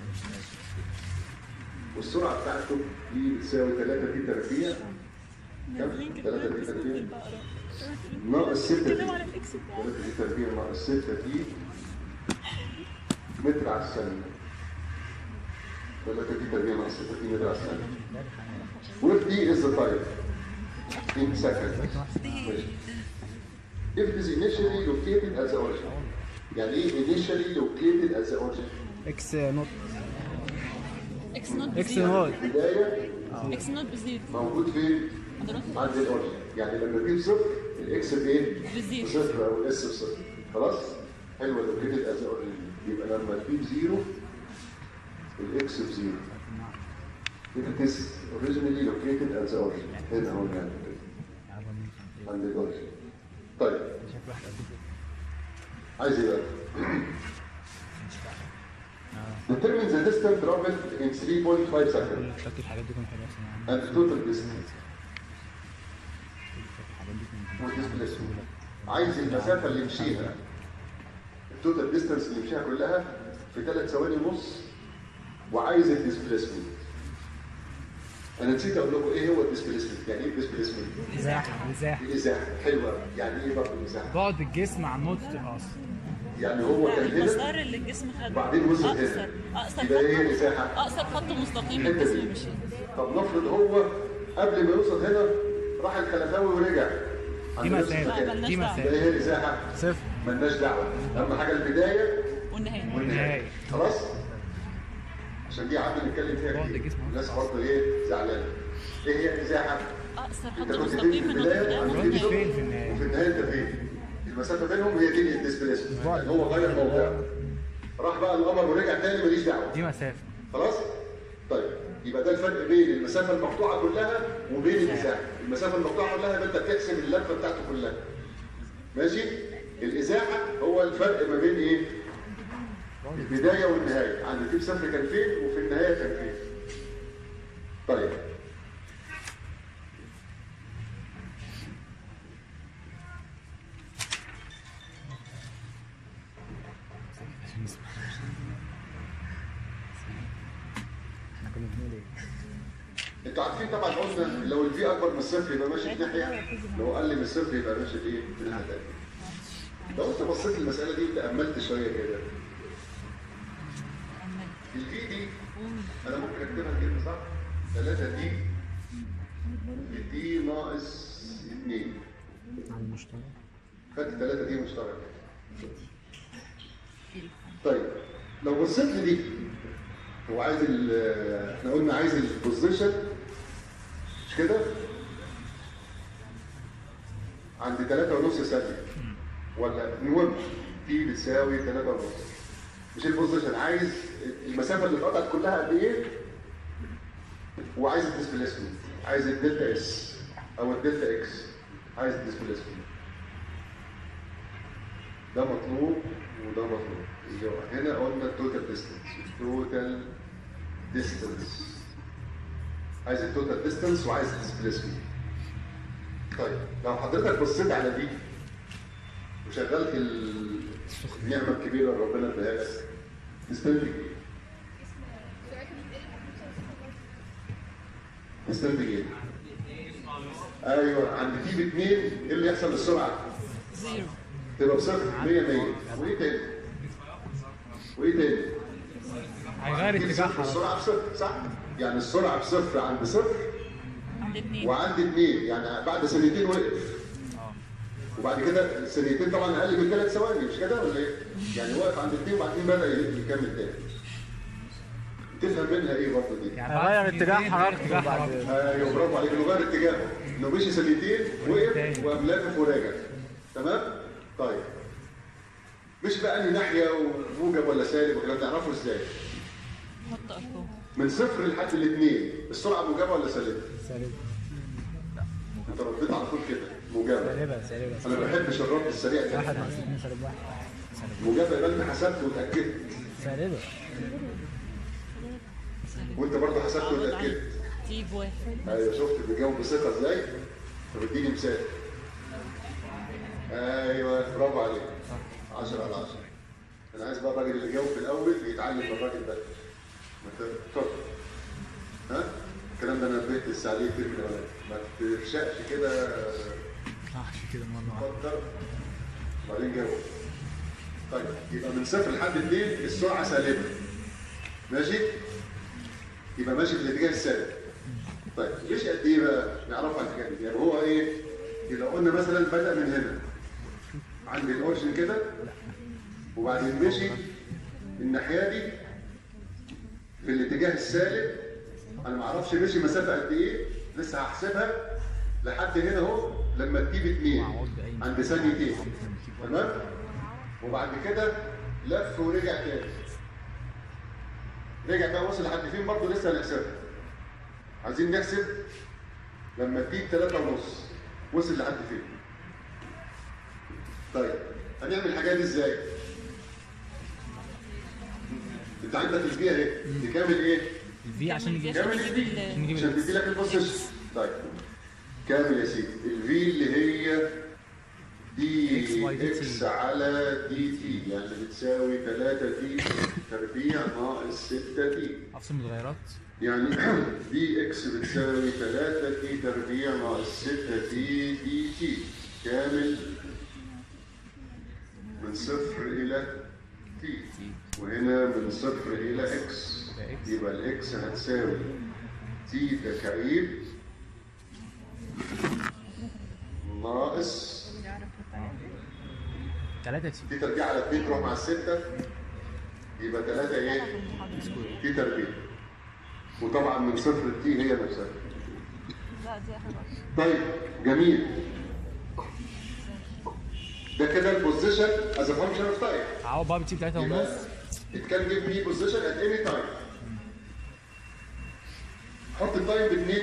والسرعة بتاعته دي بتساوي ثلاثة تي تربيع. كم؟ ثلاثة تي تربيع ناقص ستة تي. ثلاثة تي تربيع ناقص ستة تي متر على الثانية. ثلاثة تي تربيع ناقص ستة تي متر على الثانية. Where t is the time in seconds. If it is initially located at the origin. يعني ايه initially located at the origin؟ إكس نوت. إكس نوت إكس بزيرو. نوت. البداية إكس نوت بزيرو. موجود فين؟ عند الاورجن. يعني لما تجيب صفر الاكس بايه؟ بزيرو. بصفر او الاس بصفر. خلاص؟ حلوه لوكيتد از اورجن. يبقى لما تجيب زيرو الاكس بزيرو. It is originally located as the origin. هنا هو يعني عند الاورجن. طيب عايز ايه بقى؟ Determine the distance traveled in three point five seconds فاكر الحاجات دي كانت حلوه اصلا. and the total distance. والديسبليسمنت. عايز المسافه اللي يمشيها التوتال ديستانس اللي يمشيها كلها في ثلاث ثواني ونص، وعايز الديسبليسمنت. انا نسيت اقول لكم ايه هو الديسبليسمنت. يعني ايه الديسبليسمنت؟ ازاحه ازاحه الازاحه. حلوه. يعني ايه برضه الازاحه؟ بعد الجسم عن نقطه الاصل. يعني هو كان هنا المسار اللي الجسم خده وبعدين وصل هنا. اقصر اقصر يبقى ايه خط الازاحه؟ اقصر خط مستقيم الحتة الجسم دي. مشي. طب نفرض هو قبل ما يوصل هنا راح الخلفاوي ورجع. دي مسافه دي يبقى مسافه ايه الازاحه؟ صفر. مالناش دعوه. اهم حاجه البدايه والنهايه. والنهايه. خلاص؟ عشان دي قعدنا نتكلم فيها بعد كتير. الجسم. الناس برضه ايه زعلانه. ايه هي الازاحه؟ اقصر انت خط كنت فين مستقيم في من البدايه نقطه وفي البدايه فين في النهاية؟ وفي النهايه انت فين؟ المسافه بينهم هي دي الديسبليسمنت. يعني هو غير موضعه. راح بقى القمر ورجع تاني ماليش دعوه. دي مسافه. خلاص؟ طيب يبقى ده الفرق بين المسافه المقطوعه كلها وبين الازاحه. المسافه المقطوعه كلها يبقى انت بتحسب اللفه بتاعته كلها. ماشي؟ الازاحه هو الفرق ما بين ايه؟ البدايه والنهايه. عند التيب صفر كان فين وفي النهايه كان فين. طيب احنا كنا بنقول ايه؟ انتوا عارفين طبعا قلنا لو الفي اكبر من الصفر يبقى ماشي في ناحيه، لو اقل من الصفر يبقى ماشي في ايه؟ في ناحيه ثانيه. لو انت بصيت للمساله دي وتاملت شويه كده الفي دي انا ممكن اكتبها كده صح؟ ثلاثة دي دي ناقص اثنين. على المشترك. خدت ثلاثة دي مشترك. طيب لو بصيت لدي هو عايز ال احنا قلنا عايز البوزيشن مش كده؟ عند ثلاثة ونص ثانية ولا المهم تي بتساوي ثلاثة ونص. مش البوزيشن، عايز المسافة اللي اتقطعت كلها قد ايه؟ وعايز الديسبليسمنت، عايز الدلتا اس او الدلتا اكس، عايز الديسبليسمنت. ده مطلوب وده مطلوب. هنا قلنا التوتال ديستانس، التوتال ديستانس عايز التوتال ديستانس وعايز الديسبليسمنت. طيب لو حضرتك بصيت على دي وشغلت النعمه الكبيره اللي ربنا اداها لك تستنتج ايه؟ تستنتج ايه؟ ايوه عند تي باثنين ايه اللي يحصل للسرعه؟ زيرو. تبقى بصفر مية مية. وايه تاني؟ وايه تاني؟ هيغير اتجاهها. السرعه بصفر صح؟ يعني السرعه بصفر عند صفر عند اثنين وعند اثنين، يعني بعد ثانيتين وقف. وبعد كده الثانيتين طبعا اقل من ثلاث ثواني مش كده ولا ايه؟ يعني وقف عند اثنين وبعدين بدا يكمل تاني. تفهم منها ايه برضه دي؟ يعني غير اتجاه حرارته بعد. ايوه برافو عليك، انه غير اتجاهه، انه مشي ثانيتين وقف وقام لافف وراجع. تمام؟ طيب مش بقى انهي ناحيه وموجب ولا سالب والكلام ده نعرفه ازاي؟ حط ارقام من صفر لحد الاثنين السرعه موجبه ولا سالبه؟ سالب. انت رديت على طول كده موجبه. سالبه سالبه. انا ما بحبش الرد السريع ده. واحد ناقص اثنين سالب واحد. موجبه يبقى انت حسبت وتاكدت. سالبه. وانت برضه حسبت عوض عن وتاكدت. تي بواحد. ايوه شفت بتجاوب بثقه ازاي؟ طب اديني مثال. ايوه برافو عليك. عشرة على عشرة. انا عايز بقى الراجل اللي جاوب في الاول يتعلم من الراجل ده. اتفضل. ها؟ الكلام ده انا نبهت لسه عليه كتير من الاولاد. ما ترشقش كده. صح كده مره واحده. اتفضل. وبعدين جاوب. طيب يبقى من صفر لحد اثنين السرعه سالبه. ماشي؟ يبقى ماشي في الاتجاه السالب. طيب مشي قد ايه بقى؟ نعرفها الحكايه دي. يعني هو ايه؟ لو قلنا مثلا بدأ من هنا عند الاورجن كده وبعدين مشي الناحيه دي في الاتجاه السالب. انا ما اعرفش مشي مسافه قد ايه، لسه هحسبها. لحد هنا اهو لما تجيب اتنين عند ثانيتين، تمام؟ وبعد كده لف ورجع تاني. رجع بقى وصل لحد فين برضه لسه هنحسبها. عايزين نحسب لما تجيب تلاتة ونص وصل لحد فين. طيب هنعمل الحاجات دي ازاي؟ انت عندك الفي اهي تكامل ايه؟ الفي عشان يجيب كامل الفي عشان تدي لك البوزيشن. طيب كامل يا سيدي. الفي اللي هي دي اكس على دي تي يعني بتساوي تلاتة دي تربيع ناقص ستة دي. افصل متغيرات يعني دي اكس بتساوي تلاتة دي تربيع ناقص ستة دي دي تي كامل من صفر الى تي، وهنا من صفر الى اكس. يبقى الاكس هتساوي تي تكعيب ناقص تلاتة تي تي تربيع على اتنين تروح مع الستة يبقى تلاتة ايه؟ تي تربيع. وطبعا من صفر التي هي نفسها. طيب جميل. ده كده البوزيشن از ا فانكشن اوف تايم. اهو بقى بتسيب تلاتة ونص. It can give me position at any time. حط التايم باثنين.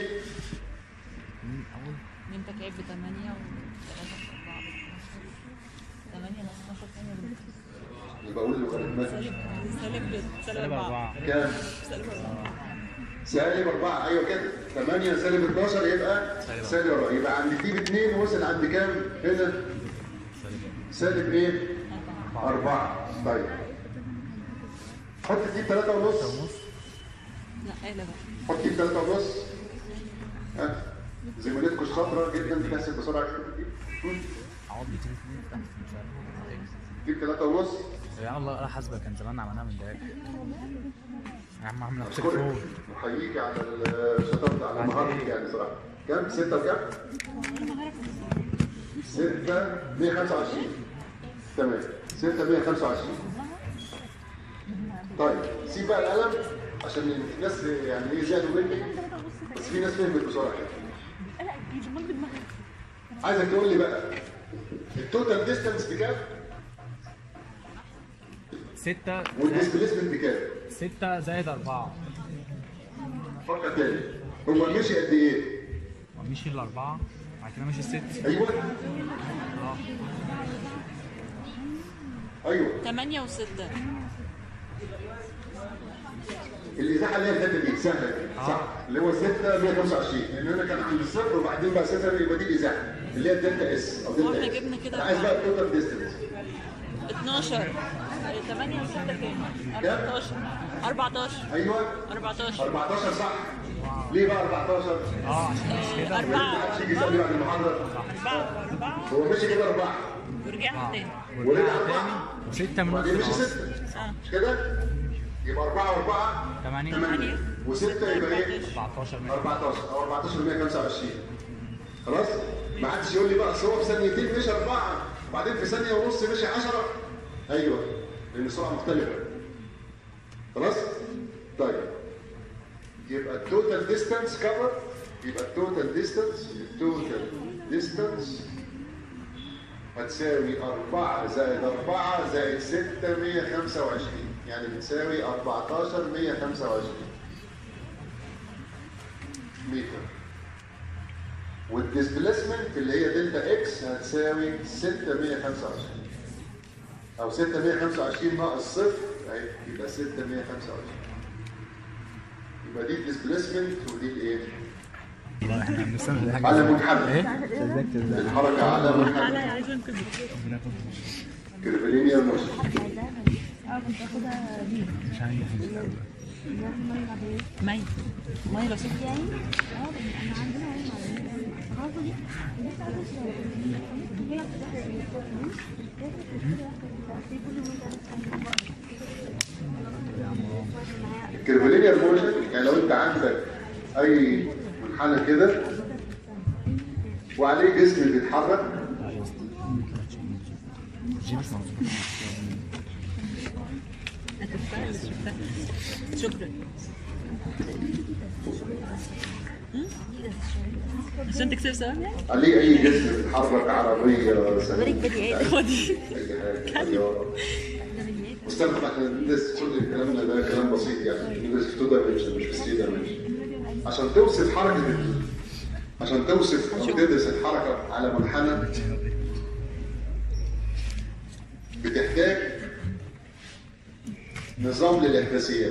انت كعب بثمانية وثلاثة في أربعة ثمانية ناقص اتناشر ثانية يبقى اقول له غلط. سالب سالب أربعة. كام؟ سالب أربعة. سالب أربعة أيوه كده. ثمانية سالب اتناشر يبقى سالب أربعة. يبقى عند تي باثنين وصل عند كام؟ هنا سالب ايه؟ أربعة. طيب حط تي بثلاثة ونص. لا قالة بقى. حط تي بثلاثة ونص. ها زميلتكم شاطرة جدا بتحسب بسرعة كده. عوض بتسيب اتنين تحت مش عارف. تي بثلاثة ونص. يا الله لا حاسبة كان زمان عملناها من دقايق. يا عم عاملة أشكرك تليفون. وأحييك على الشطارة على مهارتك يعني صراحة. كام؟ ستة وكام؟ ستة مية وخمسة وعشرين. تمام ستة مية وخمسة وعشرين. طيب سيب بقى القلم عشان الناس يعني ايه زعلوا مني بس في ناس فهمت بسرعه كده. عايزك تقول لي بقى التوتال ديستانس بكام؟ ستة والديسبيسمنت بكام؟ ستة زائد أربعة. فكر تاني هو مشي قد ايه؟ مشي الأربعة بعد كده مشي الست. ايوه اه ايوه ثمانية وستة. الازاحه اللي هي الحته دي سهله دي صح؟ اللي هو ستة مية وخمسة وعشرين لان انا كان عند الصفر وبعدين بقى ستة يبقى دي الازاحه اللي هي الدلتا اس او دلتا واحنا اس. جبنا كده عايز بقى التوتال ديستانس اتناشر. ثمانية وستة كام؟ أربعتاشر. أربعتاشر. ايوه أربعتاشر. أربعتاشر صح. ليه بقى أربعتاشر؟ اه عشان مش كده. أربعة. محدش يجي يسألني بعد المحاضرة. أربعة. أربعة. هو مشي كده أربعة ورجعنا تاني. ورجع أربعة وستة من وبعدين مشي نص. ستة اه. مش كده؟ يبقى أربعة وأربعة تمانية. ثمانية وستة يبقى إيه؟ أربعتاشر. أربعتاشر أو أربعتاشر مية وخمسة وعشرين. خلاص؟ ما حدش يقول لي بقى أصل هو في ثانيتين مشي أربعة وبعدين في ثانية ونص مشي عشرة. أيوه لأن السرعة مختلفة. خلاص؟ طيب يبقى التوتال ديستانس كفر يبقى التوتال ديستانس التوتال ديستانس هتساوي أربعة زائد أربعة زائد ستة مية وخمسة وعشرين يعني بتساوي أربعتاشر مية وخمسة وعشرين متر. والديسبليسمنت اللي هي دلتا اكس هتساوي ستة مية وخمسة وعشرين او ستة مية وخمسة وعشرين ناقص صفر اهي يبقى ستة مية وخمسة وعشرين. يبقى دي الديسبليسمنت ودي الايه؟ والله احنا بنستنى حاجة. على منحنى. ايه؟ شزاك شزاك. الحركة على منحنى. انا عايزه كده. كرفلينيا موشن. اه كنت اخدها دي. مش عارف مش الأول. مي مي لو سبت يعني اه احنا عندنا علم على الكرفلينيا موشن يعني لو انت عندك اي منحنى كده وعليه جسم بيتحرك شكرا. عشان تكسب سؤال يعني؟ عليه اي جسم بيتحرك، عربيه، سلام، خدي اي حاجه، طياره. مستخدم احنا بندرس كل الكلام ده كلام بسيط يعني، بندرس في تو دايمنشن مش في ثري دايمنشن. عشان توصف حركه ال... عشان توصف او تدرس الحركه على منحنى بتحتاج نظام للاحداثيات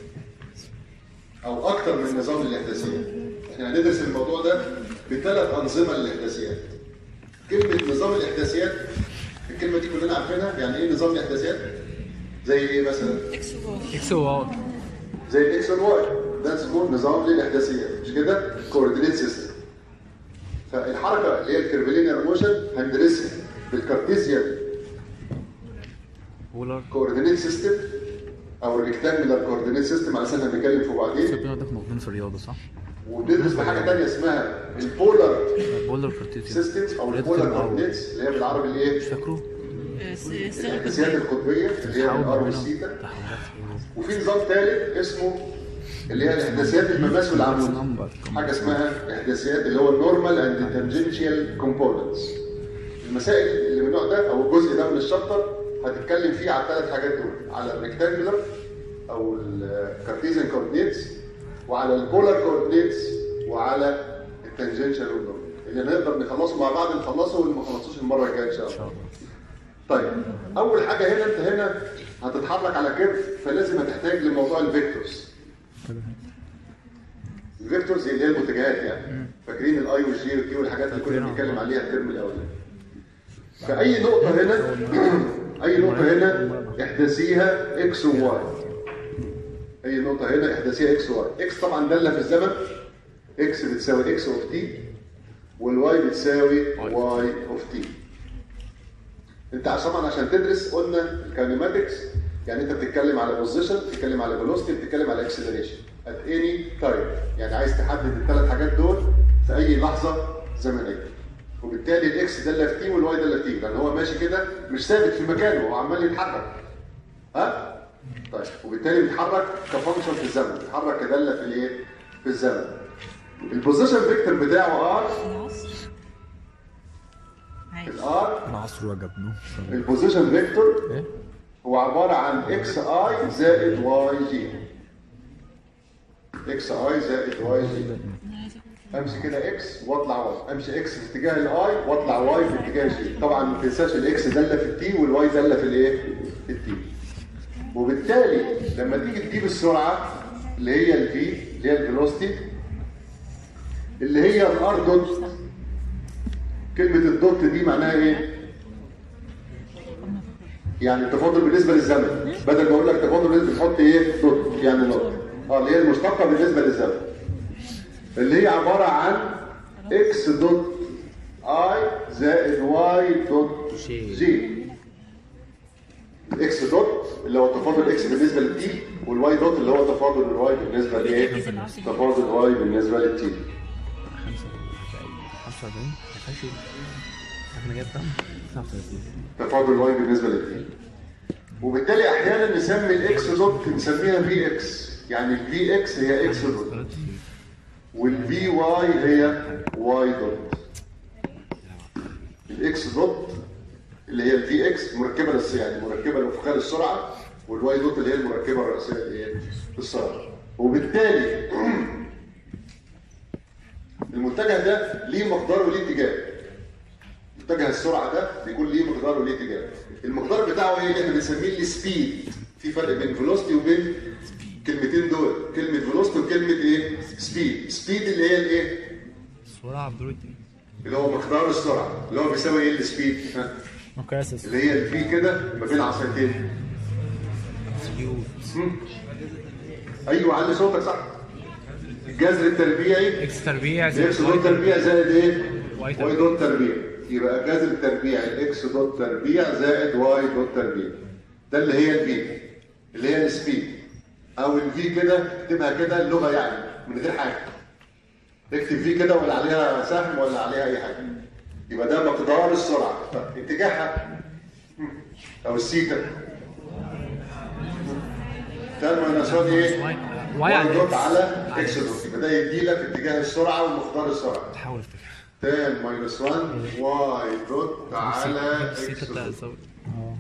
او اكتر من نظام للاحداثيات. احنا هندرس الموضوع ده بثلاث انظمه للاحداثيات. كلمه نظام الاحداثيات الكلمه دي كلنا عارفينها، يعني ايه نظام الاحداثيات؟ زي ايه مثلا؟ اكس وواي. اكس وواي. زي الاكس والواي، ده اسمه نظام للاحداثيات مش كده؟ كوردينيت سيستم. فالحركه اللي هي الكيرفيلينير موشن هندرسها بالكارتيزيان بولار كوردينيت سيستم او الريكتانجلر كوردينيت سيستم على اساس هنتكلم فيه بعدين. سيبنا ده موجودين في الرياضه صح؟ وبندرس بحاجه ثانيه اسمها البولار بولار كارتيزيان سيستمز او البولار كوردينيتس اللي هي بالعربي الايه؟ مش فاكره؟ الاحداثيات القطبيه اللي هي الار والثيتا. وفي نظام ثالث اسمه اللي هي الاحداثيات المماس والعمود، حاجه اسمها احداثيات اللي هو النورمال اند تانجنشال كومبوننتس. المسائل اللي من النوع ده او الجزء ده من الشابتر هتتكلم فيه على الثلاث حاجات دول، على الريكتانجلر او الكارتيزيان كوردينيتس وعلى البولار كوردينيتس وعلى التانجنشال والنورمال. اللي نقدر نخلصه مع بعض نخلصه واللي ما خلصوش المره الجايه ان شاء الله. طيب اول حاجه هنا انت هنا هتتحرك على كيرف، فلازم هتحتاج لموضوع الفيكتورز. الفيكتورز اللي هي المتجهات يعني، فاكرين الاي والجي والتي والحاجات اللي كنا بنتكلم عليها الترم الاولاني. فاي نقطه هنا اي نقطه هنا احداثيها اكس وواي. اي نقطه هنا احداثيها اكس وواي. اكس طبعا داله في الزمن، اكس بتساوي اكس اوف تي والواي بتساوي واي اوف تي. انت طبعا عشان تدرس قلنا الكاينماتكس يعني انت بتتكلم على بوزيشن، بتتكلم على فيلوسيتي، بتتكلم على اكسلريشن ات اني تايم، يعني عايز تحدد الثلاث حاجات دول في اي لحظه زمنيه. وبالتالي الاكس داله في تي والواي داله في تي، لان هو ماشي كده مش ثابت في مكانه، هو عمال يتحرك. ها؟ طيب وبالتالي بيتحرك كفانكشن في الزمن، بيتحرك كداله في الايه؟ في الزمن. البوزيشن فيكتور بتاعه ار الار العصر وجبنه. البوزيشن فيكتور هو عباره عن اكس اي زائد واي جي. اكس اي زائد واي جي. امشي كده اكس واطلع واي، امشي اكس في اتجاه الاي واطلع واي في اتجاه جي. طبعا ما تنساش الاكس داله في التي والواي داله في الايه؟ في التي. وبالتالي لما تيجي تجيب السرعه اللي هي الفي اللي هي الفيلوسيتي اللي هي الار دوت، كلمه الدوت دي معناها ايه؟ يعني التفاضل بالنسبه للزمن، بدل ما اقول لك تفاضل بالنسبه تحط ايه؟ دوت يعني نقطه. اه اللي هي المشتقه بالنسبه للزمن اللي هي عباره عن اكس دوت اي زائد واي دوت جي. الاكس دوت اللي هو تفاضل اكس بالنسبه للتي، والواي دوت اللي هو تفاضل الواي بالنسبه لايه؟ تفاضل واي بالنسبه للتي. خمسة وأربعين ماشي. احنا جايب كام؟ تسعة وثلاثين. تفاضل واي بالنسبه للتي. وبالتالي احيانا نسمي الاكس دوت نسميها في اكس، يعني الفي اكس هي اكس دوت والفي واي هي واي دوت. الاكس دوت اللي هي الفي اكس مركبه للس يعني مركبه الافقيه للسرعه، والواي دوت اللي هي المركبه الرئيسيه لايه؟ للسرعه. وبالتالي المتجه ده ليه مقدار وليه اتجاه. متجه السرعه ده بيكون ليه مقدار وليه اتجاه. المقدار بتاعه ايه اللي احنا بنسميه السبيد. في فرق بين فيلوسيتي وبين كلمتين دول، كلمه فيلوسيتي وكلمه ايه؟ سبيد. سبيد اللي هي الايه؟ السرعه بدروتي اللي هو مقدار السرعه اللي هو بيساوي ايه السبيد؟ مقياس اللي هي الفي كده ما بين عصايتين. ايوه علي صوتك صح. الجذر التربيعي اكس تربيع زائد اكس دوت تربيع زائد ايه؟ واي واي دوت تربيع. يبقى جذر التربيعي اكس دوت تربيع زائد واي دوت تربيع. ده اللي هي الفي اللي هي السبيد، او الفي كده اكتبها كده اللغه يعني من غير حاجه. اكتب في كده ولا عليها سهم ولا عليها اي حاجه. يبقى ده مقدار السرعه. طب اتجاهها او السيتا ترمى نشاط ايه؟ واي على دوت على اكس دوت، يبقى ده يدي لك اتجاه السرعه ومقدار السرعه. تحاول افتكر تان ماينس واحد واي دوت على اكس دوت. اه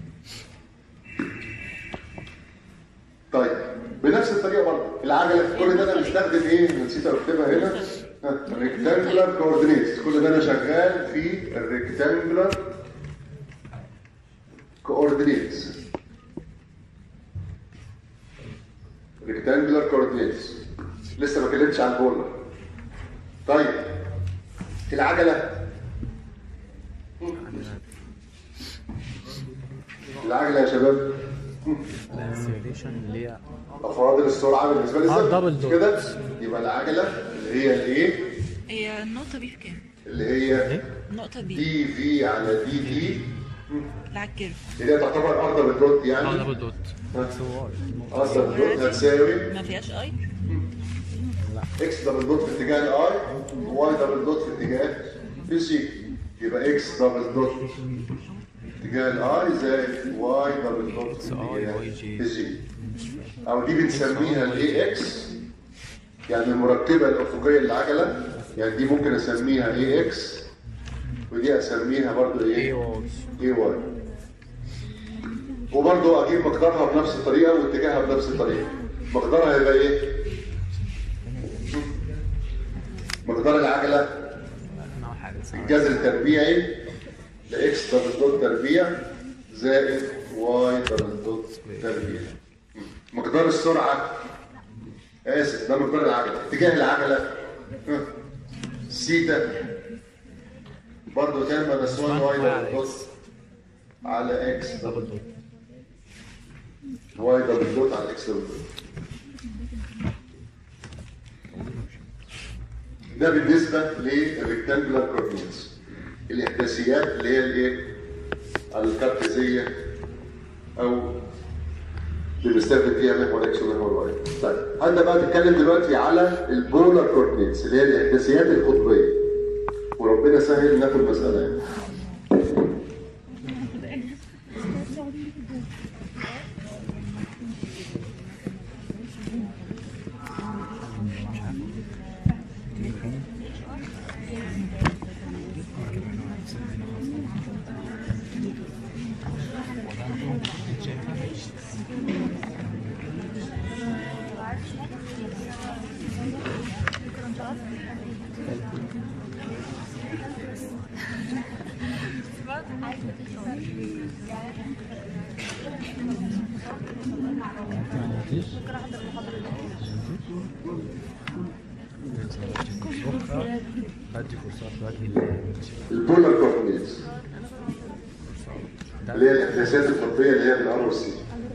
طيب بنفس الطريقه برضه العجله، كل ده انا بستخدم ايه؟ نسيت اكتبها هنا، ريكتانجولار كوردينيتس. كل ده انا شغال في الريكتانجولار كوردينيتس. ريكتانجولار كوردينيتس لسه ما اتكلمتش عن البولر. طيب العجله العجله يا شباب الاكسلريشن اللي هي افاضل السرعه بالنسبه للزمن. اه دبل دوت كده يبقى العجله اللي هي الايه؟ هي النقطة بي بكام؟ اللي هي النقطة بي دي في على دي تي، اللي على الكيرف. اللي هي تعتبر ار دبل دوت يعني. اه دبل دوت ار دبل دوت هتساوي ما فيهاش اي؟ اكس دبل دوت في اتجاه الاي وواي دبل دوت في اتجاه الجي. يبقى اكس دبل دوت في اتجاه الاي زائد واي دبل دوت في اتجاه الجي، او دي بنسميها الاي اكس يعني المركبه الافقيه للعجله. يعني دي ممكن اسميها اي اكس ودي اسميها برضو ايه؟ اي واي. وبرضو اجيب مقدارها بنفس الطريقه واتجاهها بنفس الطريقه. مقدارها هيبقى ايه؟ مقدار العجله الجذر التربيعي لاكس دبل دوت تربيع زائد واي دبل دوت تربيع. مقدار السرعه اسف ده مقدار العجله. اتجاه العجله سيتا برضه تم بس واي واي دبل دوت على اكس دبل دوت. واي دبل دوت على اكس دبل دوت. ده بالنسبه للريكتانجولار كوردينيتس. الاحداثيات اللي هي الايه؟ الكارتيزيه او اللي بنستخدم فيها محور اكس ومحور واي. طيب احنا بقى نتكلم دلوقتي على البولار كوردينيتس اللي هي الاحداثيات القطبيه. وربنا سهل ناخد مساله يعني. البولار كوردينيتس اللي هي الاحداثيات القطبيه اللي هي بالار والسي.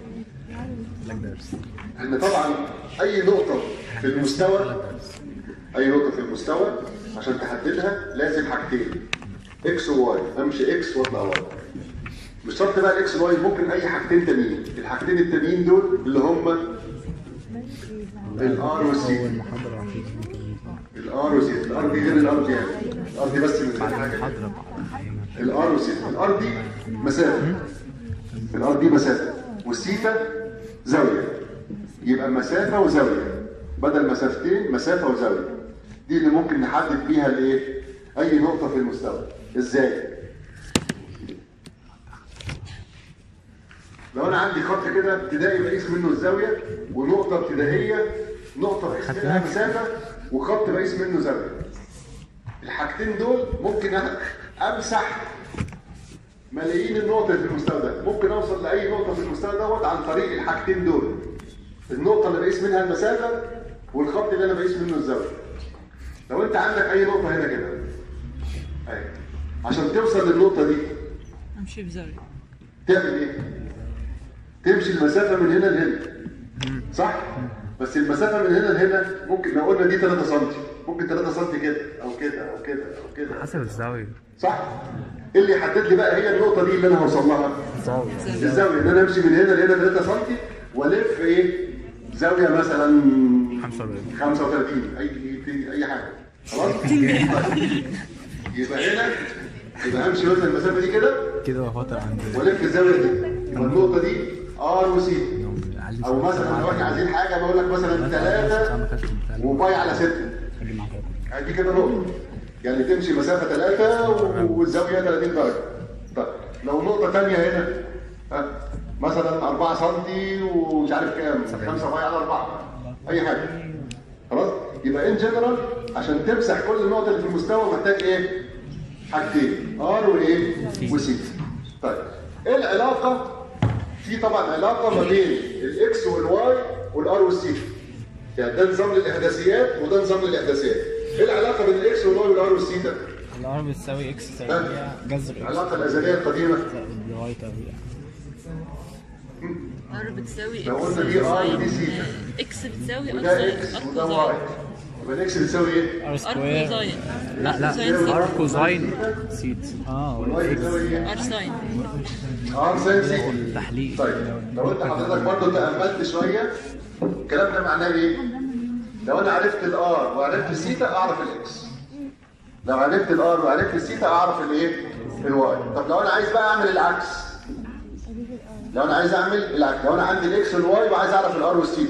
احنا طبعا اي نقطه في المستوى اي نقطه في المستوى عشان تحددها لازم حاجتين اكس وواي. امشي اكس واطلع واي. مش شرط بقى الاكس والواي، ممكن اي حاجتين تانيين. الحاجتين التانيين دول اللي هم الار والسي. الار والسي الار دي غير الار دي يعني الار دي بس من حاجه. الار والسي الار دي مسافه الار دي مسافه والسيتا زاويه. يبقى مسافه وزاويه بدل مسافتين مسافه وزاويه. دي اللي ممكن نحدد بيها الايه؟ اي نقطه في المستوى. ازاي؟ لو انا عندي خط كده ابتدائي بقيس منه الزاويه ونقطه ابتدائيه نقطه بقيس منها مسافه وخط بقيس منه زاويه. الحاجتين دول ممكن امسح ملايين النقط في المستوى ده. ممكن اوصل لاي نقطه في المستوى دوت عن طريق الحاجتين دول. النقطه اللي بقيس منها المسافه والخط اللي انا بقيس منه الزاويه. لو انت عندك اي نقطه هنا كده اهي، عشان توصل للنقطه دي امشي بزاويه. تعمل ايه؟ تمشي المسافه من هنا لهنا صح؟ بس المسافه من هنا لهنا ممكن لو قلنا دي ثلاثة سم ممكن ثلاثة سم كده او كده او كده او كده حسب الزاويه صح؟ ايه اللي يحدد لي بقى هي النقطه دي اللي انا هوصل لها؟ الزاويه ان انا امشي من هنا لهنا ثلاثة سم والف ايه؟ زاويه مثلا خمسة وثلاثين اي اي حاجه خلاص؟ يبقى هنا يبقى امشي مثلا المسافه دي كده كده وافطر عند والف الزاويه دي. يبقى النقطه دي ار وسي او مثلا لو احنا عايزين حاجه بقول لك مثلا ثلاثه وباي على سته دي كده نقطه، يعني تمشي مسافه ثلاثه والزاويه ثلاثين درجه. طيب لو نقطه ثانيه هنا ها مثلا أربعة سم ومش عارف كام، خمسة باي على أربعة اي حاجه، خلاص. يبقى ان جنرال عشان تمسح كل النقط اللي في المستوى محتاج ايه؟ حاجتين، ار وايه؟ وسي. طيب ايه العلاقه؟ في طبعا علاقه ما بين الاكس والواي والار والسي، يعني ده نظام للاحداثيات وده نظام للاحداثيات. ايه العلاقه بين الاكس والواي والار والسي ده؟ الار بتساوي اكس تربيع جذر اكس. العلاقه الازليه القديمه الواي تربيع. ار بتساوي لو قلنا دي ار ودي سي، اكس بتساوي ار وده اكس وده واي، يبقى الاكس بتساوي ايه؟ ار سكوير. كوزاين. لا لا ار كوزاين سيت. اه والواي بتساوي ايه؟ ار ساين. ار ساين سي. التحليل. طيب لو انت حضرتك برضه تأملت شويه الكلام ده معناه ايه؟ لو انا عرفت الار وعرفت السيتا اعرف الاكس. لو عرفت الار وعرفت السيتا اعرف الايه؟ الواي. طب لو انا عايز بقى اعمل العكس، لو انا عايز اعمل العكس، لو انا عندي الاكس والواي وعايز اعرف الار والسيتا،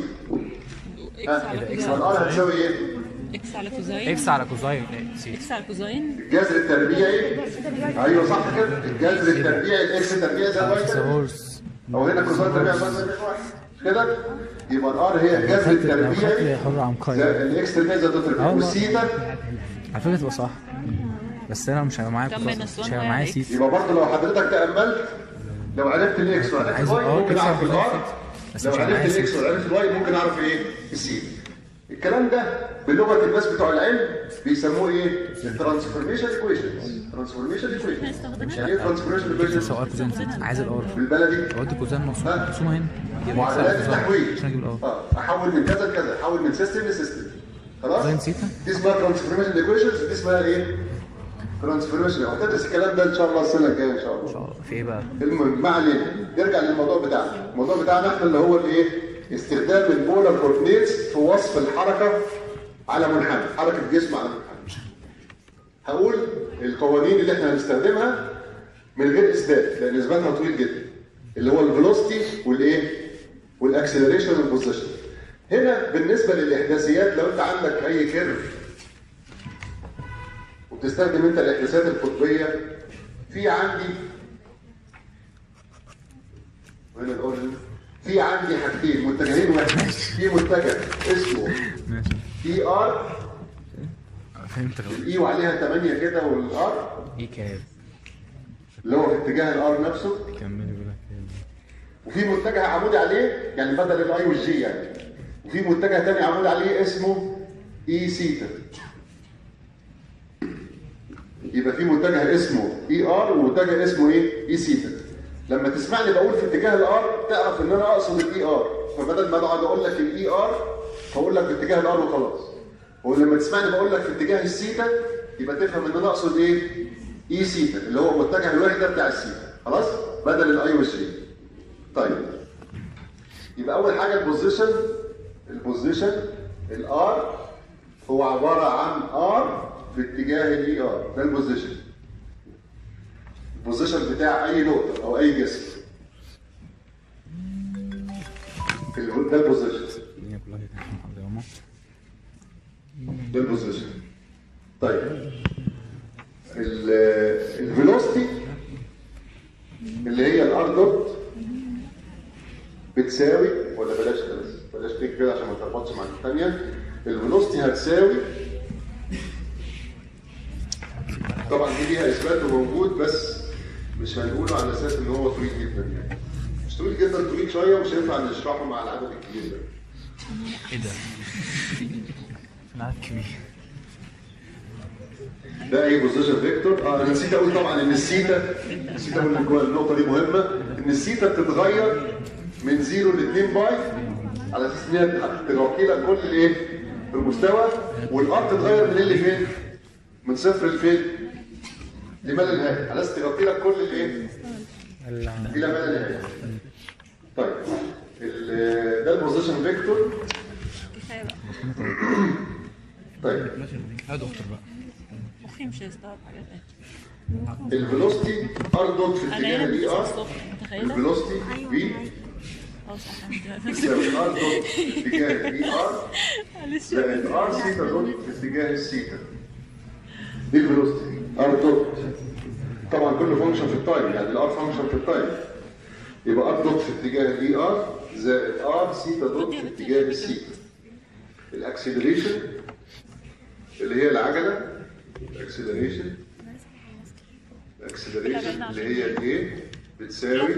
الار هتساوي ايه؟ اكس على كوزاين. اكس على كوزاين سيت. اكس على كوزاين. الجذر التربيعي. ايوه صح كده، الجذر التربيعي الاكس تربيع زي الواي كده. او هنا كوزاين تربيع بس واحد كده، يبقى الار هي الجذر التربيعي الاكس تربيع زائد التربيع والسيتا. على فكره تبقى صح، بس انا مش هيبقى معايا مش هيبقى معايا سيتا. يبقى برضه لو حضرتك تأملت لو عرفت الاكس وعرفت الواي ممكن اعرف الار، لو عرفت الاكس وعرفت الواي ممكن اعرف ايه؟ السيتا. الكلام ده بلغه الناس بتوع العلم بيسموه ايه؟ الترانسفورميشن ايكويشنز. ترانسفورميشن ايكويشنز يعني ايه ترانسفورميشن ايكويشنز؟ سواء كوزين سيتا عايز الار بالبلدي اودي كوزين مقسومه هنا معادلات التحويل عشان اجيب الار. اه احول من كذا لكذا، احول من سيستم لسيستم، خلاص؟ كوزين سيتا دي اسمها ترانسفورميشن ايكويشنز، دي اسمها ايه؟ ترانسفورميشن. هتدرس الكلام ده ان شاء الله السنه الجايه ان شاء الله. ان شاء الله. في ايه بقى؟ المهم ما علينا، نرجع للموضوع بتاعنا. الموضوع بتاعنا احنا اللي هو الايه؟ استخدام البولار كوردينيتس في وصف الحركه على منحنى، حركه جسم على منحنى. هقول القوانين اللي احنا هنستخدمها من غير اثبات لان اثباتها طويل جدا، اللي هو الفيلوسيتي والايه؟ والاكسلريشن والبوزيشن. هنا بالنسبه للاحداثيات لو انت عندك اي كيرف وبتستخدم انت الاحداثيات القطبيه، في عندي وهنا الاوريجن، في عندي حاجتين متجهين واحد، في متجه اسمه اي ار، فهمت غلط. الاي وعليها ثمانية كده والار ايه كام؟ اللي هو في اتجاه الار نفسه، كمل يقول لك. وفي متجه عمودي عليه يعني بدل الاي والجي يعني، وفي متجه ثاني عمودي عليه اسمه اي سيتا. يبقى في متجه اسمه اي ار ومتجه اسمه ايه؟ اي سيتا. لما تسمعني بقول في اتجاه الار تعرف ان انا اقصد الاي ار، فبدل ما اقعد اقول لك الاي ار هقول لك في اتجاه الار وخلاص. ولما تسمعني بقول لك في اتجاه السيتا يبقى تفهم ان انا اقصد ايه؟ اي سيتا اللي هو متجه الوحده بتاع السيتا، خلاص؟ بدل الاي والجي. طيب يبقى اول حاجه البوزيشن. البوزيشن الار هو عباره عن ار في اتجاه الاي ار، ده البوزيشن. البوزيشن بتاع اي نقطه او اي جسم، ده البوزيشن، ده البوزيشن. طيب الفيلوسيتي اللي هي الار دوت بتساوي، ولا بلاش بلاش بلاش تيجي كده عشان ما تربطش مع الثانيه. الفيلوسيتي هتساوي، طبعا دي ليها اثبات وموجود بس مش هنقوله على اساس ان هو طويل جدا يعني، مش طويل جدا، طويل شويه ومش هينفع نشرحه مع العدد الكبير ده. ايه ده؟ العدد كبير. ده ايه؟ بوزيشن فيكتور. اه انا نسيت اقول طبعا ان السيتا، نسيت اقول لك النقطه دي مهمه، ان السيتا بتتغير من زيرو ل اتنين باي على اساس ان هي تغطي لك كل الايه؟ المستوى، والار تتغير من اللي فين؟ من صفر لفين؟ لما لا نهايه، على اساس تغطي لك كل الايه؟ الى ما لا نهايه. طيب ده البوزيشن فيكتور. طيب يا دكتور بقى مخي مش هيستوعب حاجات الفيلوسيتي ار دوت في اتجاه الاي ار، متخيله الفيلوسيتي في بتساوي ار دوت في اتجاه الاي ار زائد ار سيتا دوت في اتجاه السيتا. دي الفيلوسيتي ار دوت. طبعا كله فانكشن في التايم، يعني الار فانكشن في التايم. يبقى ار دوت في اتجاه الاي ار زائد ار سيتا دوت في اتجاه السيتا. الاكسلريشن اللي هي العجله، الاكسلريشن الاكسلريشن اللي هي الايه بتساوي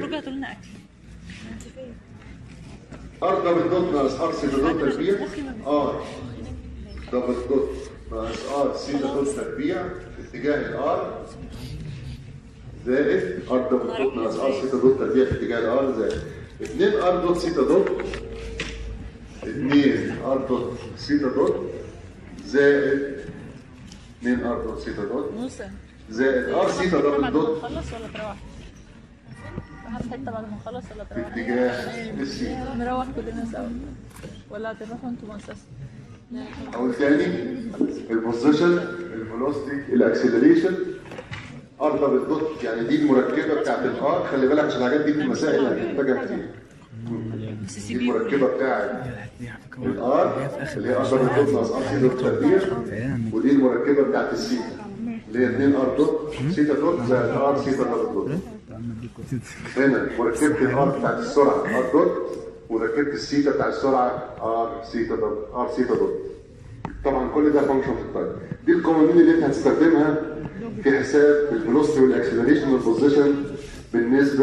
ار دبل دوت ناقص ار سيتا دوت تربيع ار دبل دوت ناقص ار سيتا دوت تربيع في اتجاه الار زائد ار دبل دوت ناقص ار سيتا دوت تربيع في اتجاه الار زائد اتنين ار دوت سيتا دوت اتنين ار دوت سيتا دوت زائد اتنين ار دوت سيتا دوت زائد ار سيتا دبل دوت. نخلص ولا تروح؟ راح حته بعد ما نخلص ولا في تروح؟ اتجاه السيتا. نروح كلنا سوا ولا هتروحوا انتوا مؤسسه؟ اقول تاني البوزيشن الفيلوسيتي الاكسلريشن ار دبل دوت، يعني دي المركبه بتاعت الار. خلي بالك عشان الحاجات دي في المسائل هتحتاجها كتير. دي المركبه بتاعت الار اللي هي ار دبل دوت ناقص ار سي دوت تربيع، ودي المركبه بتاعت السيتا اللي هي اتنين ار دوت سيتا دوت زائد ار سيتا دبل دوت. هنا مركبه الار بتاعت السرعه ار دوت، وركبت السيتا بتاع السرعه ار سيتا دوت ار سيتا دوت. طبعا كل ده فانكشن في التايم. دي القوانين اللي انت هتستخدمها في حساب الفيلوسيتي والاكسلريشن والبوزيشن بالنسبه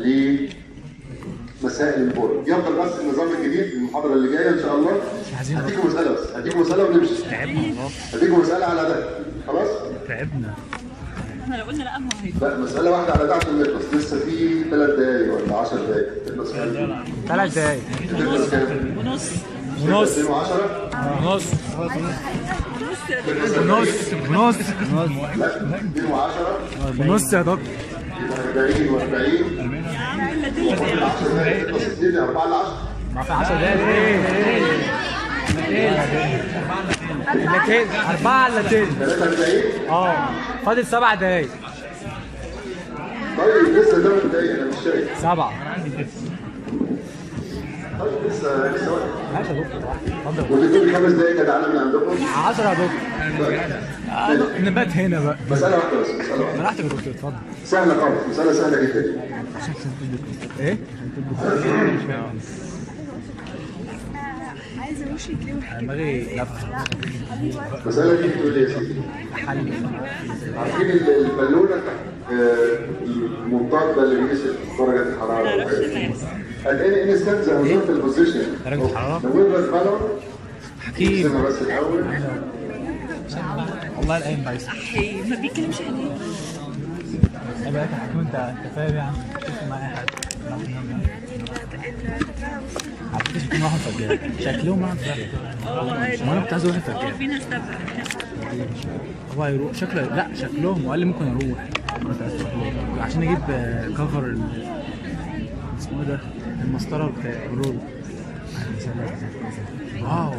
لمسائل البورد. يفضل بس النظام الجديد المحاضره اللي جايه ان شاء الله هديكم مساله بس هديكم مساله ونمشي. تعبنا هديكم مساله على ده خلاص؟ تعبنا. احنا لو قلنا لا ما هي لا مساله واحده على ده عشان نخلص. لسه في ثلاث دقايق ولا عشر دقايق تخلص. ثلاث دقايق ونص ونص ونص وعشرة ونص ونص ونص لا اتنين وعشرة ونص يا دكتور. أربعين وأربعين يا عم الا تلت عشرة دقايق تخلص اتنين أربعة لعشرة. ما في عشر دقايق ايه ايه أربعة إلا تلت. ثلاثة دقايق. اه فاضل سبع دقايق. طيب لسه ثمان دقايق انا مش شايف. سبعة. طيب لسه لسه وقت. ماشي يا دكتور اتفضل. وتدوني خمس دقايق جدعانه من عندكم. عشرة يا دكتور. نبات هنا بقى. مسألة واحدة بس مسألة واحدة. براحتك يا دكتور اتفضل. سهلة خالص، مسألة سهلة جدا. ايه؟ عايزه وشي يتلوح دماغي لفه. المسألة دي بتقول ايه يا سيدي؟ عارفين البالونة آه، المنطاد اللي بيقيس درجة الحرارة وكده. هتلاقي انستنت هنشوف البوزيشن. درجة الحرارة؟ نقول بس بالون. حكيم. استنى بس الأول. والله الايام بايظه. احي ما بيتكلمش عليه. ايه بقى يا حكيم انت انت فاهم يعني شوف معايا حاجه. عرفتش يكون واحد فجار شكلهم واحد فجار. ما انا كنت عايز واحد فجار. في ناس تبع هو هيروح شكله لا شكلهم وقال لي ممكن اروح عشان اجيب كفر ال... اسمه ده المسطره بتاع الرول. واو